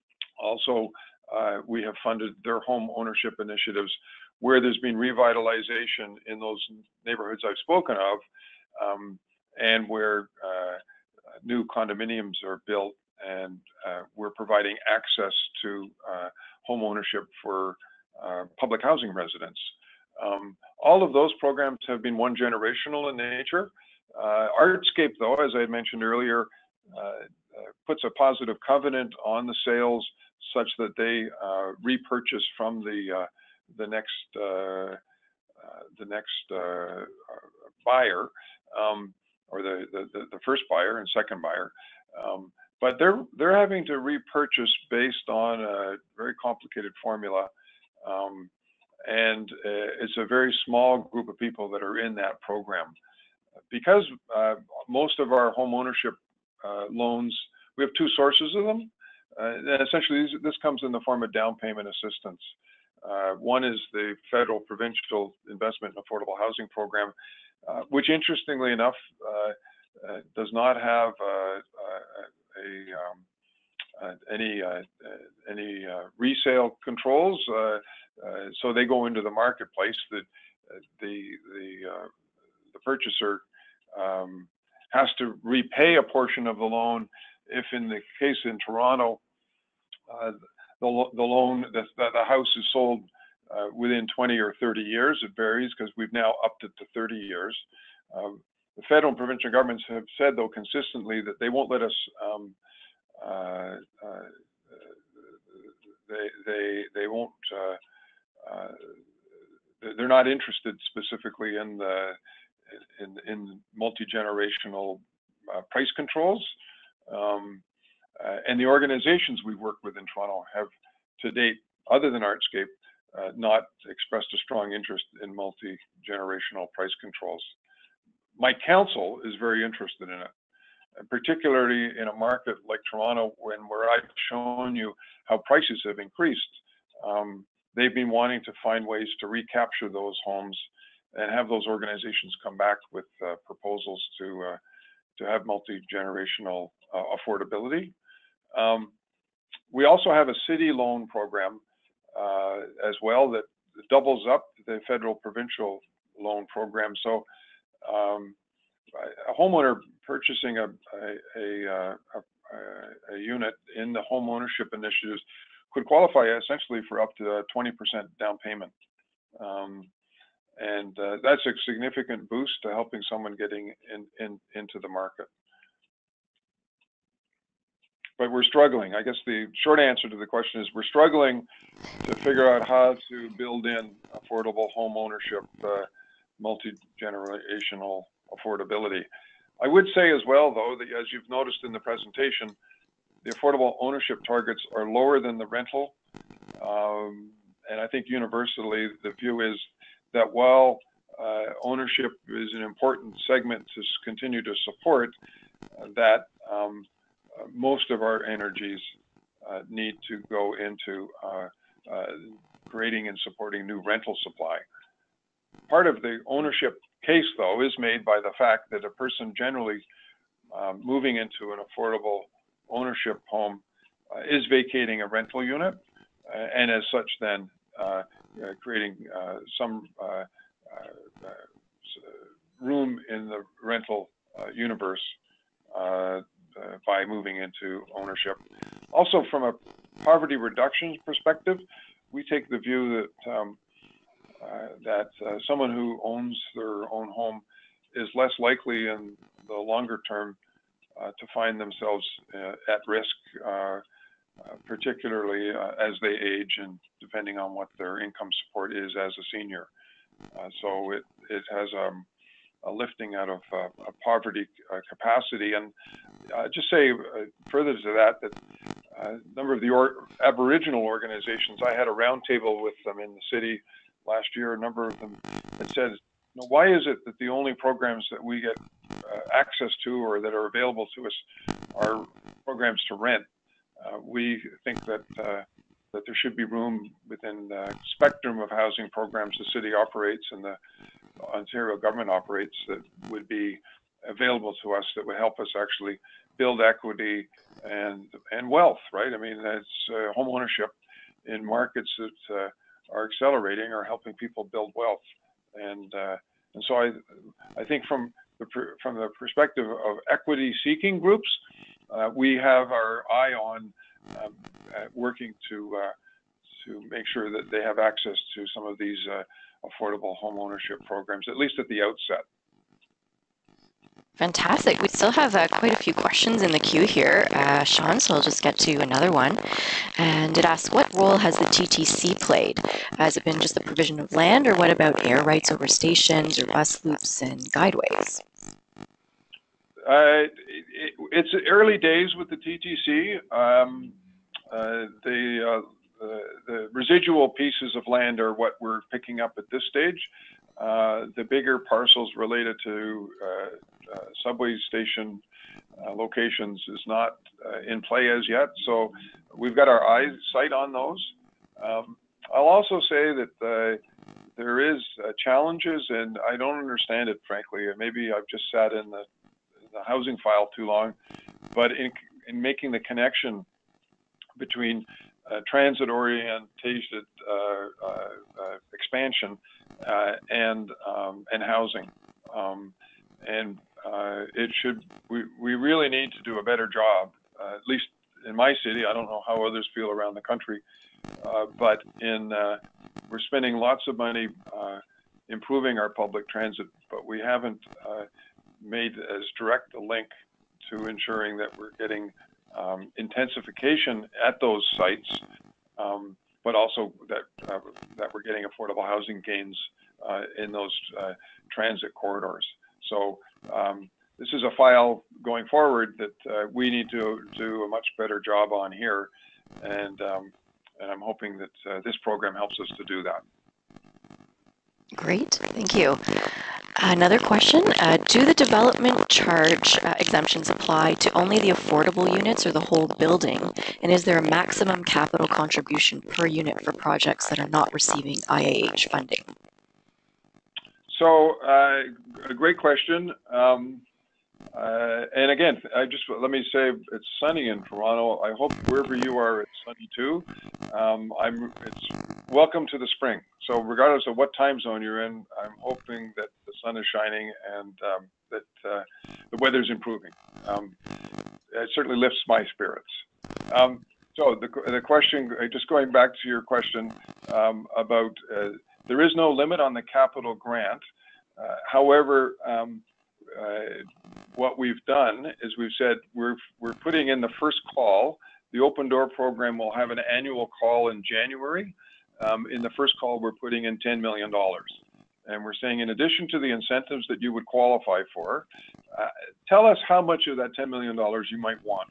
also uh, we have funded their home ownership initiatives where there's been revitalization in those neighborhoods I've spoken of, um, and where uh, new condominiums are built, and uh, we're providing access to uh, home ownership for uh, public housing residents. Um, all of those programs have been one generational in nature. Uh, Artscape, though, as I had mentioned earlier, uh, uh, puts a positive covenant on the sales such that they uh, repurchase from the uh, the next uh, uh, the next uh, buyer, um, or the, the the first buyer and second buyer. Um, but they're they're having to repurchase based on a very complicated formula. Um, And uh, it's a very small group of people that are in that program. Because uh, most of our home ownership uh, loans, we have two sources of them. Uh, and essentially, this, this comes in the form of down payment assistance. Uh, one is the federal provincial investment in affordable housing program, uh, which interestingly enough uh, uh, does not have uh, a, um, uh, any uh, any uh, resale controls. Uh, Uh, so they go into the marketplace. The the the, uh, the purchaser um, has to repay a portion of the loan. If in the case in Toronto, uh, the the loan the, the house is sold uh, within twenty or thirty years. It varies because we've now upped it to thirty years. Uh, the federal and provincial governments have said, though, consistently that they won't let us. Um, uh, uh, they they they won't. Uh, Uh, they're not interested specifically in the in, in multi-generational uh, price controls, um, uh, and the organizations we work with in Toronto have, to date, other than Artscape, uh, not expressed a strong interest in multi-generational price controls. My council is very interested in it, and particularly in a market like Toronto, when where I've shown you how prices have increased. Um, They've been wanting to find ways to recapture those homes and have those organizations come back with uh, proposals to uh, to have multi-generational uh, affordability. Um, we also have a city loan program uh, as well that doubles up the federal provincial loan program. So um, a homeowner purchasing a a, a, a, a unit in the home ownership initiatives could qualify essentially for up to a twenty percent down payment. Um, and uh, that's a significant boost to helping someone getting in, in, into the market. But we're struggling. I guess the short answer to the question is we're struggling to figure out how to build in affordable home ownership, uh, multi-generational affordability. I would say as well, though, that as you've noticed in the presentation, the affordable ownership targets are lower than the rental. Um, and I think universally the view is that while uh, ownership is an important segment to continue to support, uh, that um, uh, most of our energies uh, need to go into uh, uh, creating and supporting new rental supply. Part of the ownership case, though, is made by the fact that a person generally uh, moving into an affordable ownership home uh, is vacating a rental unit, uh, and as such then uh, uh, creating uh, some uh, uh, room in the rental uh, universe uh, uh, by moving into ownership. Also, from a poverty reduction perspective, we take the view that um, uh, that uh, someone who owns their own home is less likely in the longer term Uh, to find themselves uh, at risk, uh, uh, particularly uh, as they age and depending on what their income support is as a senior. Uh, so it, it has um, a lifting out of uh, a poverty uh, capacity. And uh, just say uh, further to that, that a number of the or Aboriginal organizations, I had a roundtable with them in the city last year. A number of them had said, you know, why is it that the only programs that we get uh, access to or that are available to us are programs to rent? Uh, we think that uh, that there should be room within the spectrum of housing programs the city operates and the Ontario government operates that would be available to us, that would help us actually build equity and and wealth, right? I mean, that's uh, home ownership in markets that uh, are accelerating are helping people build wealth, and uh, and so I I think from the from the perspective of equity-seeking groups, uh, we have our eye on um, uh, working to uh, to make sure that they have access to some of these uh, affordable home ownership programs, at least at the outset. Fantastic. We still have uh, quite a few questions in the queue here, uh, Sean, so I'll just get to another one. And it asks, what role has the T T C played? Has it been just the provision of land, or what about air rights over stations or bus loops and guideways? Uh, it, it's early days with the T T C. Um, uh, the, uh, the, the residual pieces of land are what we're picking up at this stage. Uh, the bigger parcels related to uh, uh, subway station uh, locations is not uh, in play as yet, so we've got our eyes sight on those. Um, I'll also say that uh, there is uh, challenges, and I don't understand it, frankly. Maybe I've just sat in the, the housing file too long, but in, in making the connection between uh, transit orientated uh, uh, uh, expansion uh, and um, and housing, um, and uh, it should we we really need to do a better job, uh, at least in my city. I don't know how others feel around the country, uh, but in uh, we're spending lots of money uh, improving our public transit, but we haven't uh, made as direct a link to ensuring that we're getting um, intensification at those sites, um, but also that uh, that we're getting affordable housing gains uh, in those uh, transit corridors. So um, this is a file going forward that uh, we need to do a much better job on here, and um, and I'm hoping that uh, this program helps us to do that. Great, thank you. Another question, uh, do the development charge uh, exemptions apply to only the affordable units or the whole building? And is there a maximum capital contribution per unit for projects that are not receiving I A H funding? So, uh, a great question. Um, uh, and again, I just let me say it's sunny in Toronto. I hope wherever you are, it's sunny too. Um, I'm. It's welcome to the spring. So, regardless of what time zone you're in, I'm hoping that the sun is shining and um, that uh, the weather's improving. Um, it certainly lifts my spirits. Um, so, the the question, just going back to your question um, about. Uh, There is no limit on the capital grant. Uh, however, um, uh, what we've done is we've said we're, we're putting in the first call. The Open Door program will have an annual call in January. Um, in the first call, we're putting in ten million dollars. And we're saying in addition to the incentives that you would qualify for, uh, tell us how much of that ten million dollars you might want.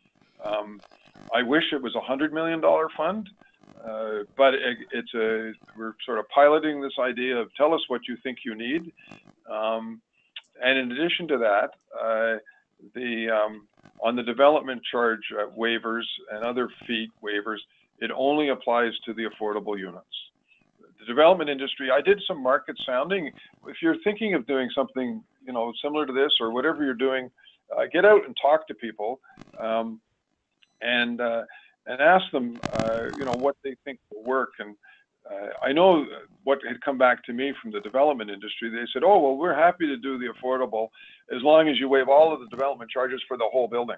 Um, I wish it was a one hundred million dollar fund. Uh, but it, it's a, we're sort of piloting this idea of tell us what you think you need. Um, and in addition to that, uh, the, um, on the development charge uh, waivers and other fee waivers, it only applies to the affordable units. The development industry, I did some market sounding. If you're thinking of doing something, you know, similar to this or whatever you're doing, uh, get out and talk to people. Um, and, uh, and ask them, uh, you know, what they think will work. And uh, I know what had come back to me from the development industry. They said, oh, well, we're happy to do the affordable as long as you waive all of the development charges for the whole building.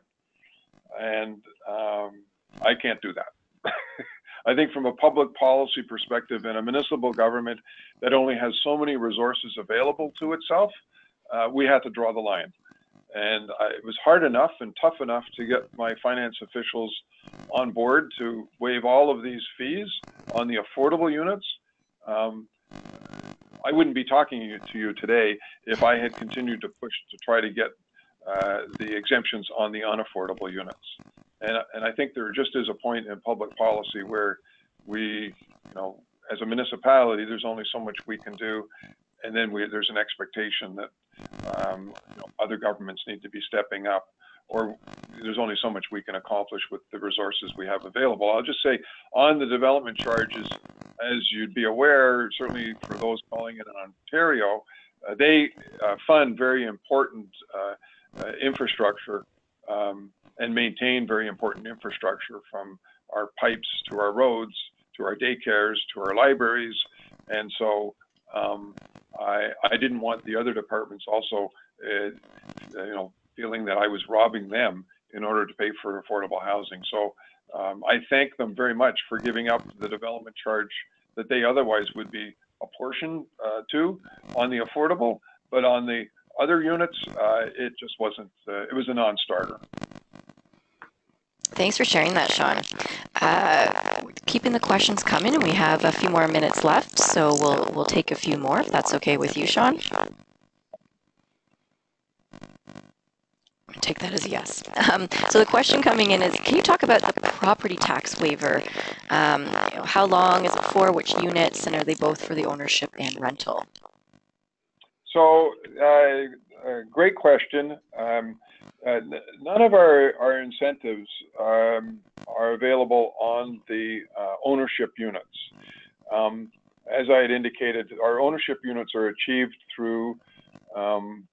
And um, I can't do that. I think from a public policy perspective in a municipal government that only has so many resources available to itself, uh, we had to draw the line. And I, it was hard enough and tough enough to get my finance officials on board to waive all of these fees on the affordable units. Um, I wouldn't be talking to you today if I had continued to push to try to get uh, the exemptions on the unaffordable units. And, and I think there just is a point in public policy where we, you know, as a municipality, there's only so much we can do. And then we, there's an expectation that um, you know, other governments need to be stepping up, or there's only so much we can accomplish with the resources we have available. I'll just say on the development charges, as you'd be aware, certainly for those calling it in Ontario, uh, they uh, fund very important uh, uh, infrastructure um, and maintain very important infrastructure, from our pipes to our roads, to our daycares, to our libraries. And so um, I, I didn't want the other departments also, uh, you know, feeling that I was robbing them in order to pay for affordable housing. So um, I thank them very much for giving up the development charge that they otherwise would be apportioned uh, to on the affordable, but on the other units, uh, it just wasn't, uh, it was a non-starter. Thanks for sharing that, Sean. Uh, keeping the questions coming, and we have a few more minutes left, so we'll we'll take a few more if that's okay with you, Sean. Take that as a yes. Um, so the question coming in is, can you talk about the property tax waiver? Um, you know, how long is it for, which units, and are they both for the ownership and rental? So, uh, uh, great question. Um, uh, none of our, our incentives um, are available on the uh, ownership units. Um, as I had indicated, our ownership units are achieved through um,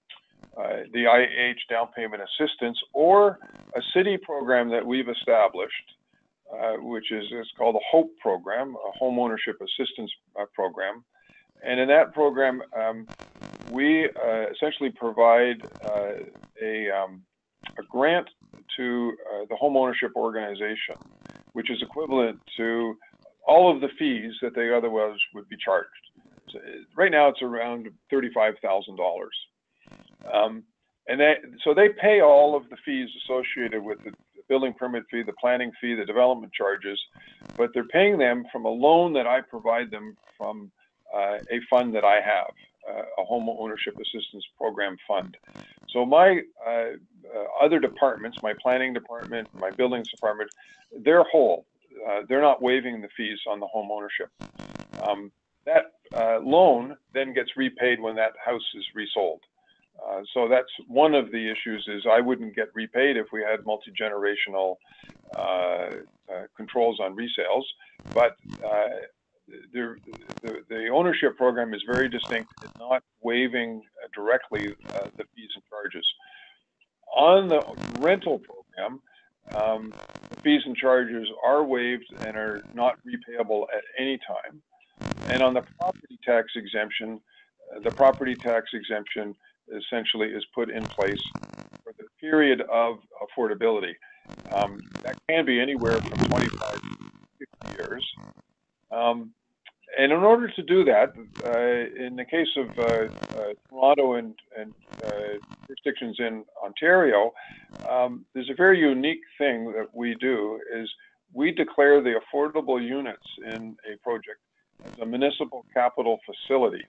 Uh, the I H down payment assistance, or a city program that we've established, uh, which is, is called the HOPE program, a home ownership assistance uh, program. And in that program, um, we uh, essentially provide uh, a, um, a grant to uh, the home ownership organization, which is equivalent to all of the fees that they otherwise would be charged. So right now, it's around thirty-five thousand dollars. Um, and they, so they pay all of the fees associated with the building permit fee, the planning fee, the development charges, but they're paying them from a loan that I provide them from uh, a fund that I have, uh, a home ownership assistance program fund. So my uh, uh, other departments, my planning department, my buildings department, they're whole. Uh, they're not waiving the fees on the home ownership. Um, that uh, loan then gets repaid when that house is resold. Uh, so that's one of the issues, is I wouldn't get repaid if we had multi-generational uh, uh, controls on resales, but uh, the, the, the ownership program is very distinct. It's not waiving directly uh, the fees and charges. On the rental program, um, the fees and charges are waived and are not repayable at any time. And on the property tax exemption, uh, the property tax exemption essentially is put in place for the period of affordability. Um, that can be anywhere from twenty-five to fifty years. Um, and in order to do that, uh, in the case of uh, uh, Toronto and, and uh, jurisdictions in Ontario, um, there's a very unique thing that we do, is we declare the affordable units in a project as a municipal capital facility.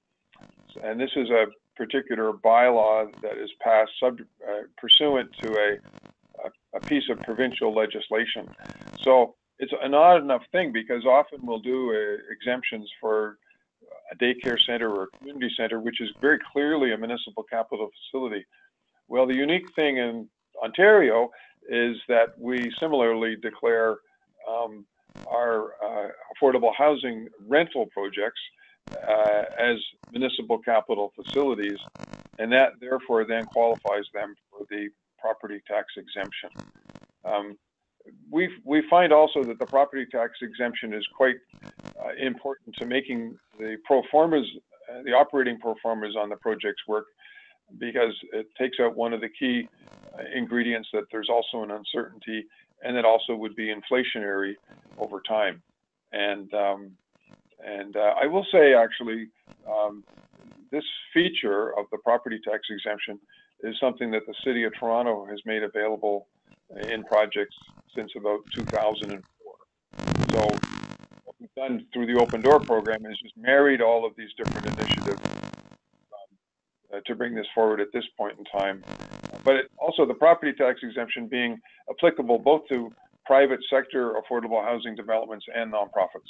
And this is a particular bylaw that is passed sub, uh, pursuant to a, a, a piece of provincial legislation. So it's an odd enough thing, because often we'll do uh, exemptions for a daycare center or a community center, which is very clearly a municipal capital facility. Well, the unique thing in Ontario is that we similarly declare um, our uh, affordable housing rental projects Uh, as municipal capital facilities, and that therefore then qualifies them for the property tax exemption. Um, we we find also that the property tax exemption is quite uh, important to making the pro formas, uh, the operating pro formas on the projects work, because it takes out one of the key uh, ingredients, that there's also an uncertainty, and that also would be inflationary over time. And um, And uh, I will say, actually, um, this feature of the property tax exemption is something that the City of Toronto has made available in projects since about two thousand four. So done through the Open Door program is just married all of these different initiatives um, uh, to bring this forward at this point in time. But it, also the property tax exemption being applicable both to private sector affordable housing developments and nonprofits.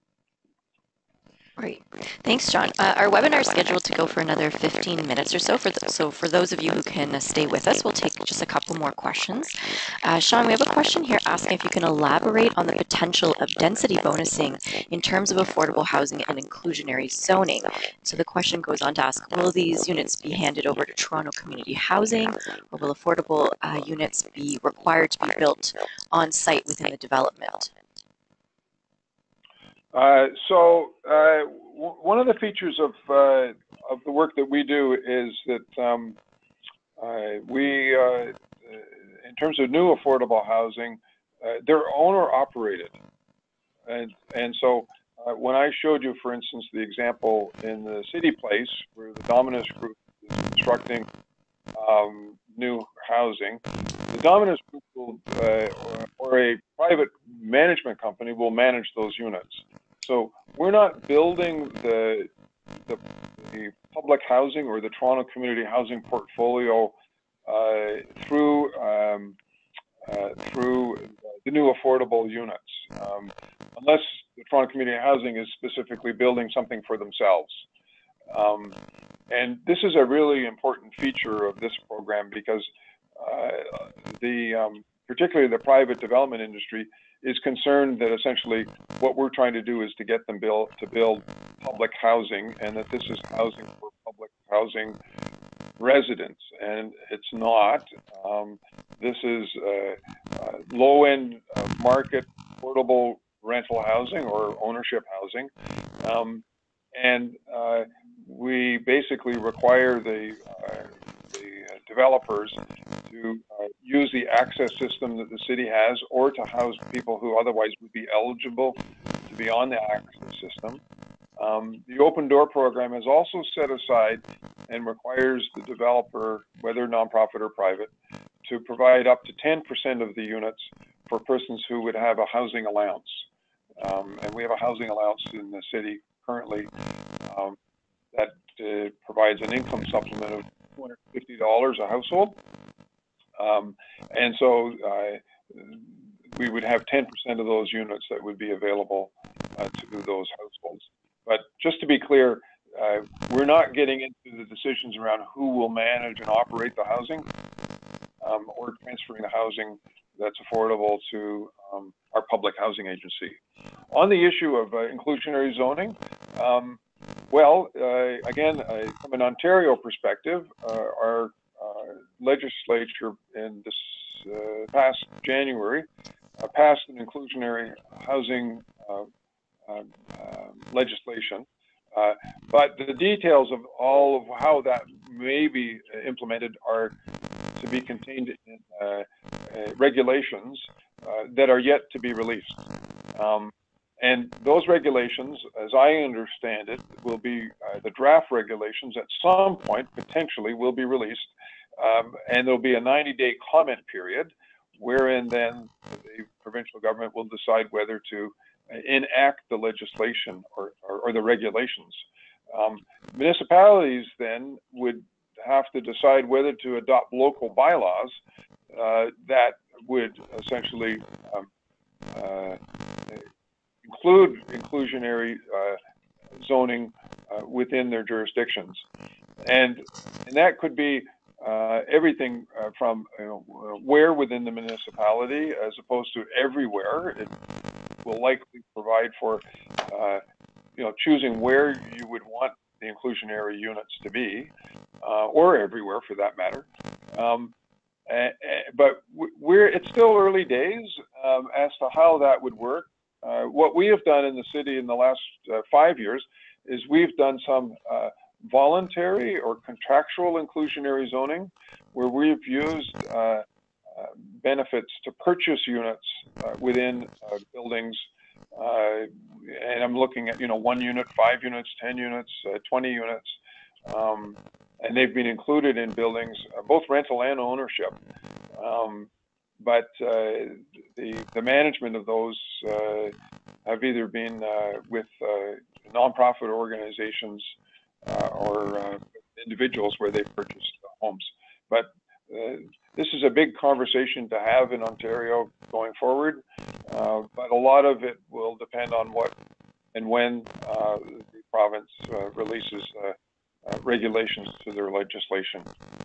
Great. Thanks, John. Uh, our webinar is scheduled to go for another fifteen minutes or so. For the, so for those of you who can uh, stay with us, we'll take just a couple more questions. Uh, Sean, we have a question here asking if you can elaborate on the potential of density bonusing in terms of affordable housing and inclusionary zoning. So the question goes on to ask, will these units be handed over to Toronto Community Housing, or will affordable uh, units be required to be built on site within the development? Uh, so uh, w one of the features of uh, of the work that we do is that um, uh, we, uh, in terms of new affordable housing, uh, they're owner operated, and and so uh, when I showed you, for instance, the example in the City Place where the Dominus Group is constructing um, new housing, the Dominus Group will, uh, or, or a private management company will manage those units. So we're not building the, the, the public housing or the Toronto Community Housing portfolio uh, through um, uh, through the new affordable units, um, unless the Toronto Community Housing is specifically building something for themselves. Um, and this is a really important feature of this program because uh, the um, particularly the private development industry is concerned that essentially what we're trying to do is to get them build to build public housing, and that this is housing for public housing residents, and it's not. Um, this is uh, uh, low-end uh, market portable rental housing or ownership housing, um, and uh, we basically require the, uh, the uh, developers to uh, use the access system that the city has, or to house people who otherwise would be eligible to be on the access system. Um, the Open Door program is also set aside and requires the developer, whether nonprofit or private, to provide up to ten percent of the units for persons who would have a housing allowance. Um, and we have a housing allowance in the city currently um, that uh, provides an income supplement of two hundred fifty dollars a household. Um, and so uh, we would have ten percent of those units that would be available uh, to those households. But just to be clear, uh, we're not getting into the decisions around who will manage and operate the housing um, or transferring the housing that's affordable to um, our public housing agency. On the issue of uh, inclusionary zoning, um, well, uh, again, uh, from an Ontario perspective, uh, our uh, legislature in this uh, past January uh, passed an inclusionary housing uh, uh, uh, legislation, uh, but the details of all of how that may be implemented are to be contained in uh, uh, regulations uh, that are yet to be released. Um, and those regulations, as I understand it, will be uh, the draft regulations at some point potentially will be released, um, and there'll be a ninety day comment period wherein then the provincial government will decide whether to enact the legislation or, or, or the regulations. Um, municipalities then would have to decide whether to adopt local bylaws uh, that would essentially um, uh, include inclusionary uh, zoning uh, within their jurisdictions. And, and that could be uh, everything uh, from you know, where within the municipality as opposed to everywhere. It will likely provide for uh, you know, choosing where you would want the inclusionary units to be, uh, or everywhere for that matter. Um, uh, but we're, it's still early days um, as to how that would work. Uh, what we have done in the city in the last uh, five years is we've done some uh, voluntary or contractual inclusionary zoning, where we've used uh, uh, benefits to purchase units uh, within uh, buildings. Uh, and I'm looking at, you know, one unit, five units, ten units, uh, twenty units. Um, and they've been included in buildings, uh, both rental and ownership. Um, but uh, the, the management of those uh, have either been uh, with uh, nonprofit organizations uh, or uh, individuals where they purchased homes. But uh, this is a big conversation to have in Ontario going forward, uh, but a lot of it will depend on what and when uh, the province uh, releases uh, uh, regulations to their legislation.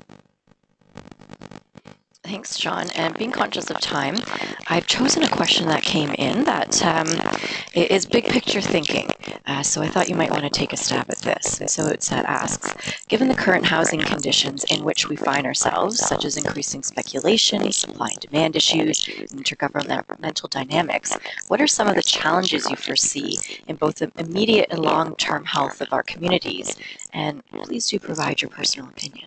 Thanks, John. And being conscious of time, I've chosen a question that came in that um, is big picture thinking. Uh, so I thought you might want to take a stab at this. So it uh, asks, given the current housing conditions in which we find ourselves, such as increasing speculation, supply and demand issues, and intergovernmental dynamics, what are some of the challenges you foresee in both the immediate and long-term health of our communities? And please do provide your personal opinion.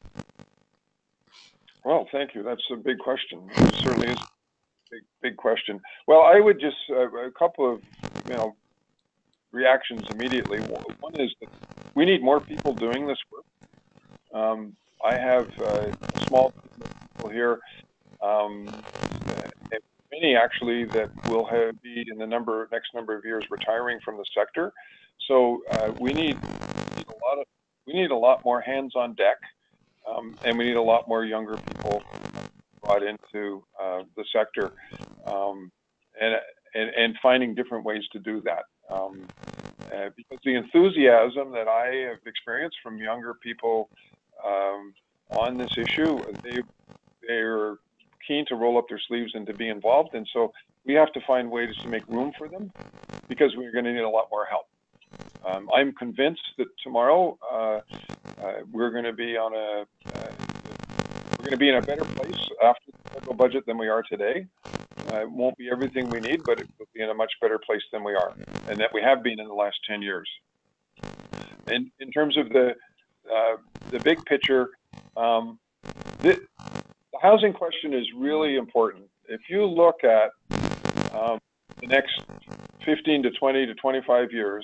Well, thank you. That's a big question. It certainly is a big, big question. Well, I would just, uh, a couple of, you know, reactions immediately. One is that we need more people doing this work. Um, I have uh, a small team of people here, um, many actually that will have, be in the number next number of years retiring from the sector. So uh, we need, we need a lot of, we need a lot more hands on deck. Um, and we need a lot more younger people brought into uh, the sector, um, and, and and finding different ways to do that. Um, uh, because the enthusiasm that I have experienced from younger people um, on this issue, they they're keen to roll up their sleeves and to be involved. And so we have to find ways to make room for them, because we're going to need a lot more help. Um, I'm convinced that tomorrow uh, uh, we're going to be on a uh, we're going to be in a better place after the federal budget than we are today. Uh, it won't be everything we need, but it will be in a much better place than we are, and that we have been in the last ten years. And in terms of the uh, the big picture, um, the, the housing question is really important. If you look at um, the next fifteen to twenty to twenty-five years,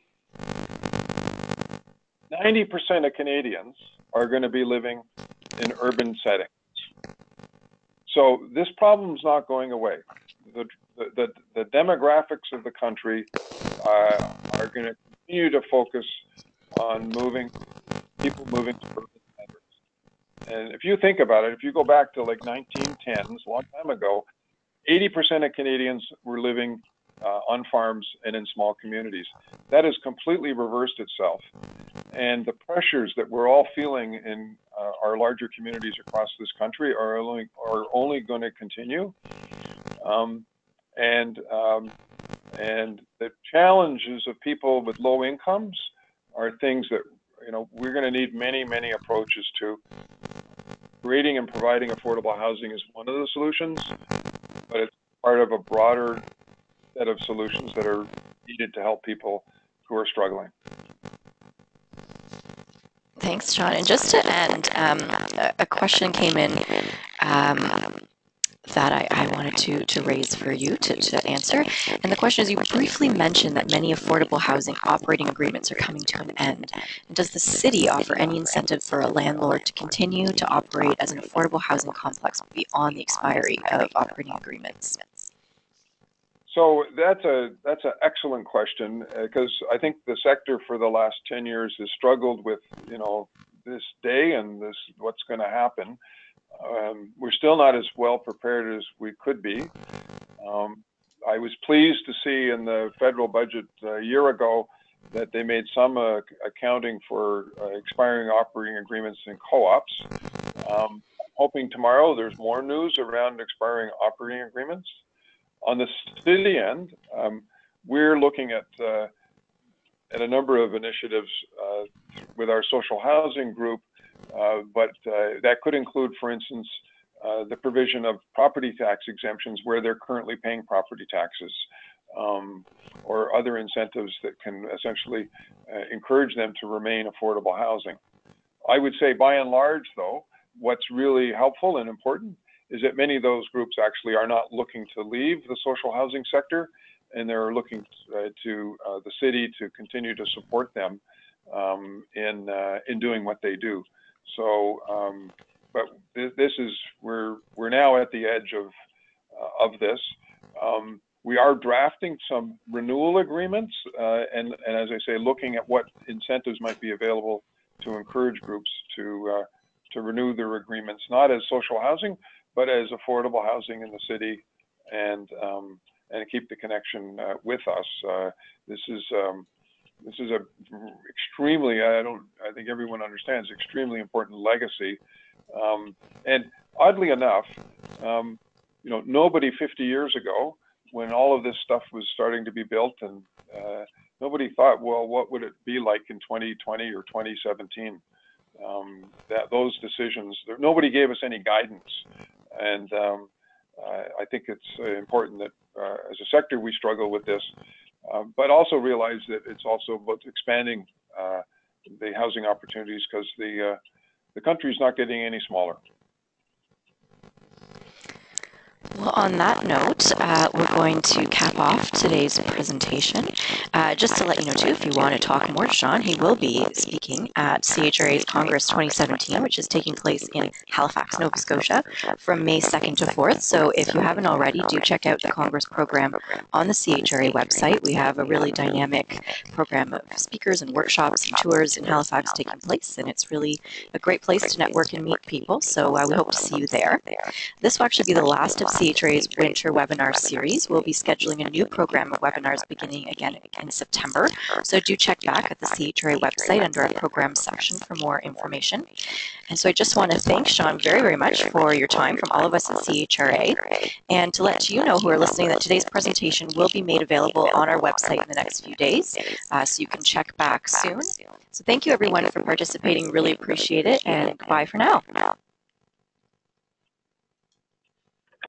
ninety percent of Canadians are going to be living in urban settings. So this problem's not going away. The, the, the demographics of the country uh, are going to continue to focus on moving, people moving to urban centers. And if you think about it, if you go back to like nineteen tens, a long time ago, eighty percent of Canadians were living uh, on farms and in small communities. That has completely reversed itself. And the pressures that we're all feeling in uh, our larger communities across this country are only, are only going to continue. Um, and, um, and the challenges of people with low incomes are things that, you know, we're going to need many, many approaches to. Creating and providing affordable housing is one of the solutions, but it's part of a broader set of solutions that are needed to help people who are struggling. Thanks, John. And just to end, um, a, a question came in um, that I, I wanted to, to raise for you to, to answer. And the question is, you briefly mentioned that many affordable housing operating agreements are coming to an end. And does the city offer any incentive for a landlord to continue to operate as an affordable housing complex beyond the expiry of operating agreements? So that's a that's an excellent question, because uh, I think the sector for the last ten years has struggled with, you know, this day and this what's going to happen. Um, we're still not as well prepared as we could be. Um, I was pleased to see in the federal budget a year ago that they made some uh, accounting for uh, expiring operating agreements in co-ops. Um, hoping tomorrow there's more news around expiring operating agreements. On the city end, um, we're looking at uh, at a number of initiatives uh, with our social housing group, uh, but uh, that could include, for instance, uh, the provision of property tax exemptions where they're currently paying property taxes, um, or other incentives that can essentially uh, encourage them to remain affordable housing. I would say, by and large, though, what's really helpful and important is that many of those groups actually are not looking to leave the social housing sector, and they're looking uh, to uh, the city to continue to support them um, in uh, in doing what they do. So, um, but th this is we're we're now at the edge of uh, of this. Um, we are drafting some renewal agreements, uh, and, and as I say, looking at what incentives might be available to encourage groups to uh, to renew their agreements, not as social housing, but as affordable housing in the city, and um, and keep the connection uh, with us. Uh, this is um, this is a extremely, I don't, I think everyone understands, extremely important legacy. Um, and oddly enough, um, you know, nobody fifty years ago, when all of this stuff was starting to be built, and uh, nobody thought, well, what would it be like in twenty twenty or twenty seventeen? Um, that those decisions, there, nobody gave us any guidance, and um, uh, I think it's uh, important that uh, as a sector we struggle with this, uh, but also realize that it's also about expanding uh, the housing opportunities, because the uh, the country is not getting any smaller. Well, on that note, uh, we're going to cap off today's presentation. Uh, just to let you know, too, if you want to talk more to Sean, he will be speaking at C H R A's Congress twenty seventeen, which is taking place in Halifax, Nova Scotia, from May second to fourth. So if you haven't already, do check out the Congress program on the C H R A website. We have a really dynamic program of speakers and workshops and tours in Halifax taking place, and it's really a great place to network and meet people. So uh, we hope to see you there. This will actually be the last of C H R A's winter webinar series. We'll be scheduling a new program of webinars beginning again in September. So do check back at the C H R A website under our program section for more information. And so I just want to thank Sean very, very much for your time from all of us at C H R A, and to let you know who are listening that today's presentation will be made available on our website in the next few days, uh, so you can check back soon. So thank you everyone for participating, really appreciate it, and bye for now.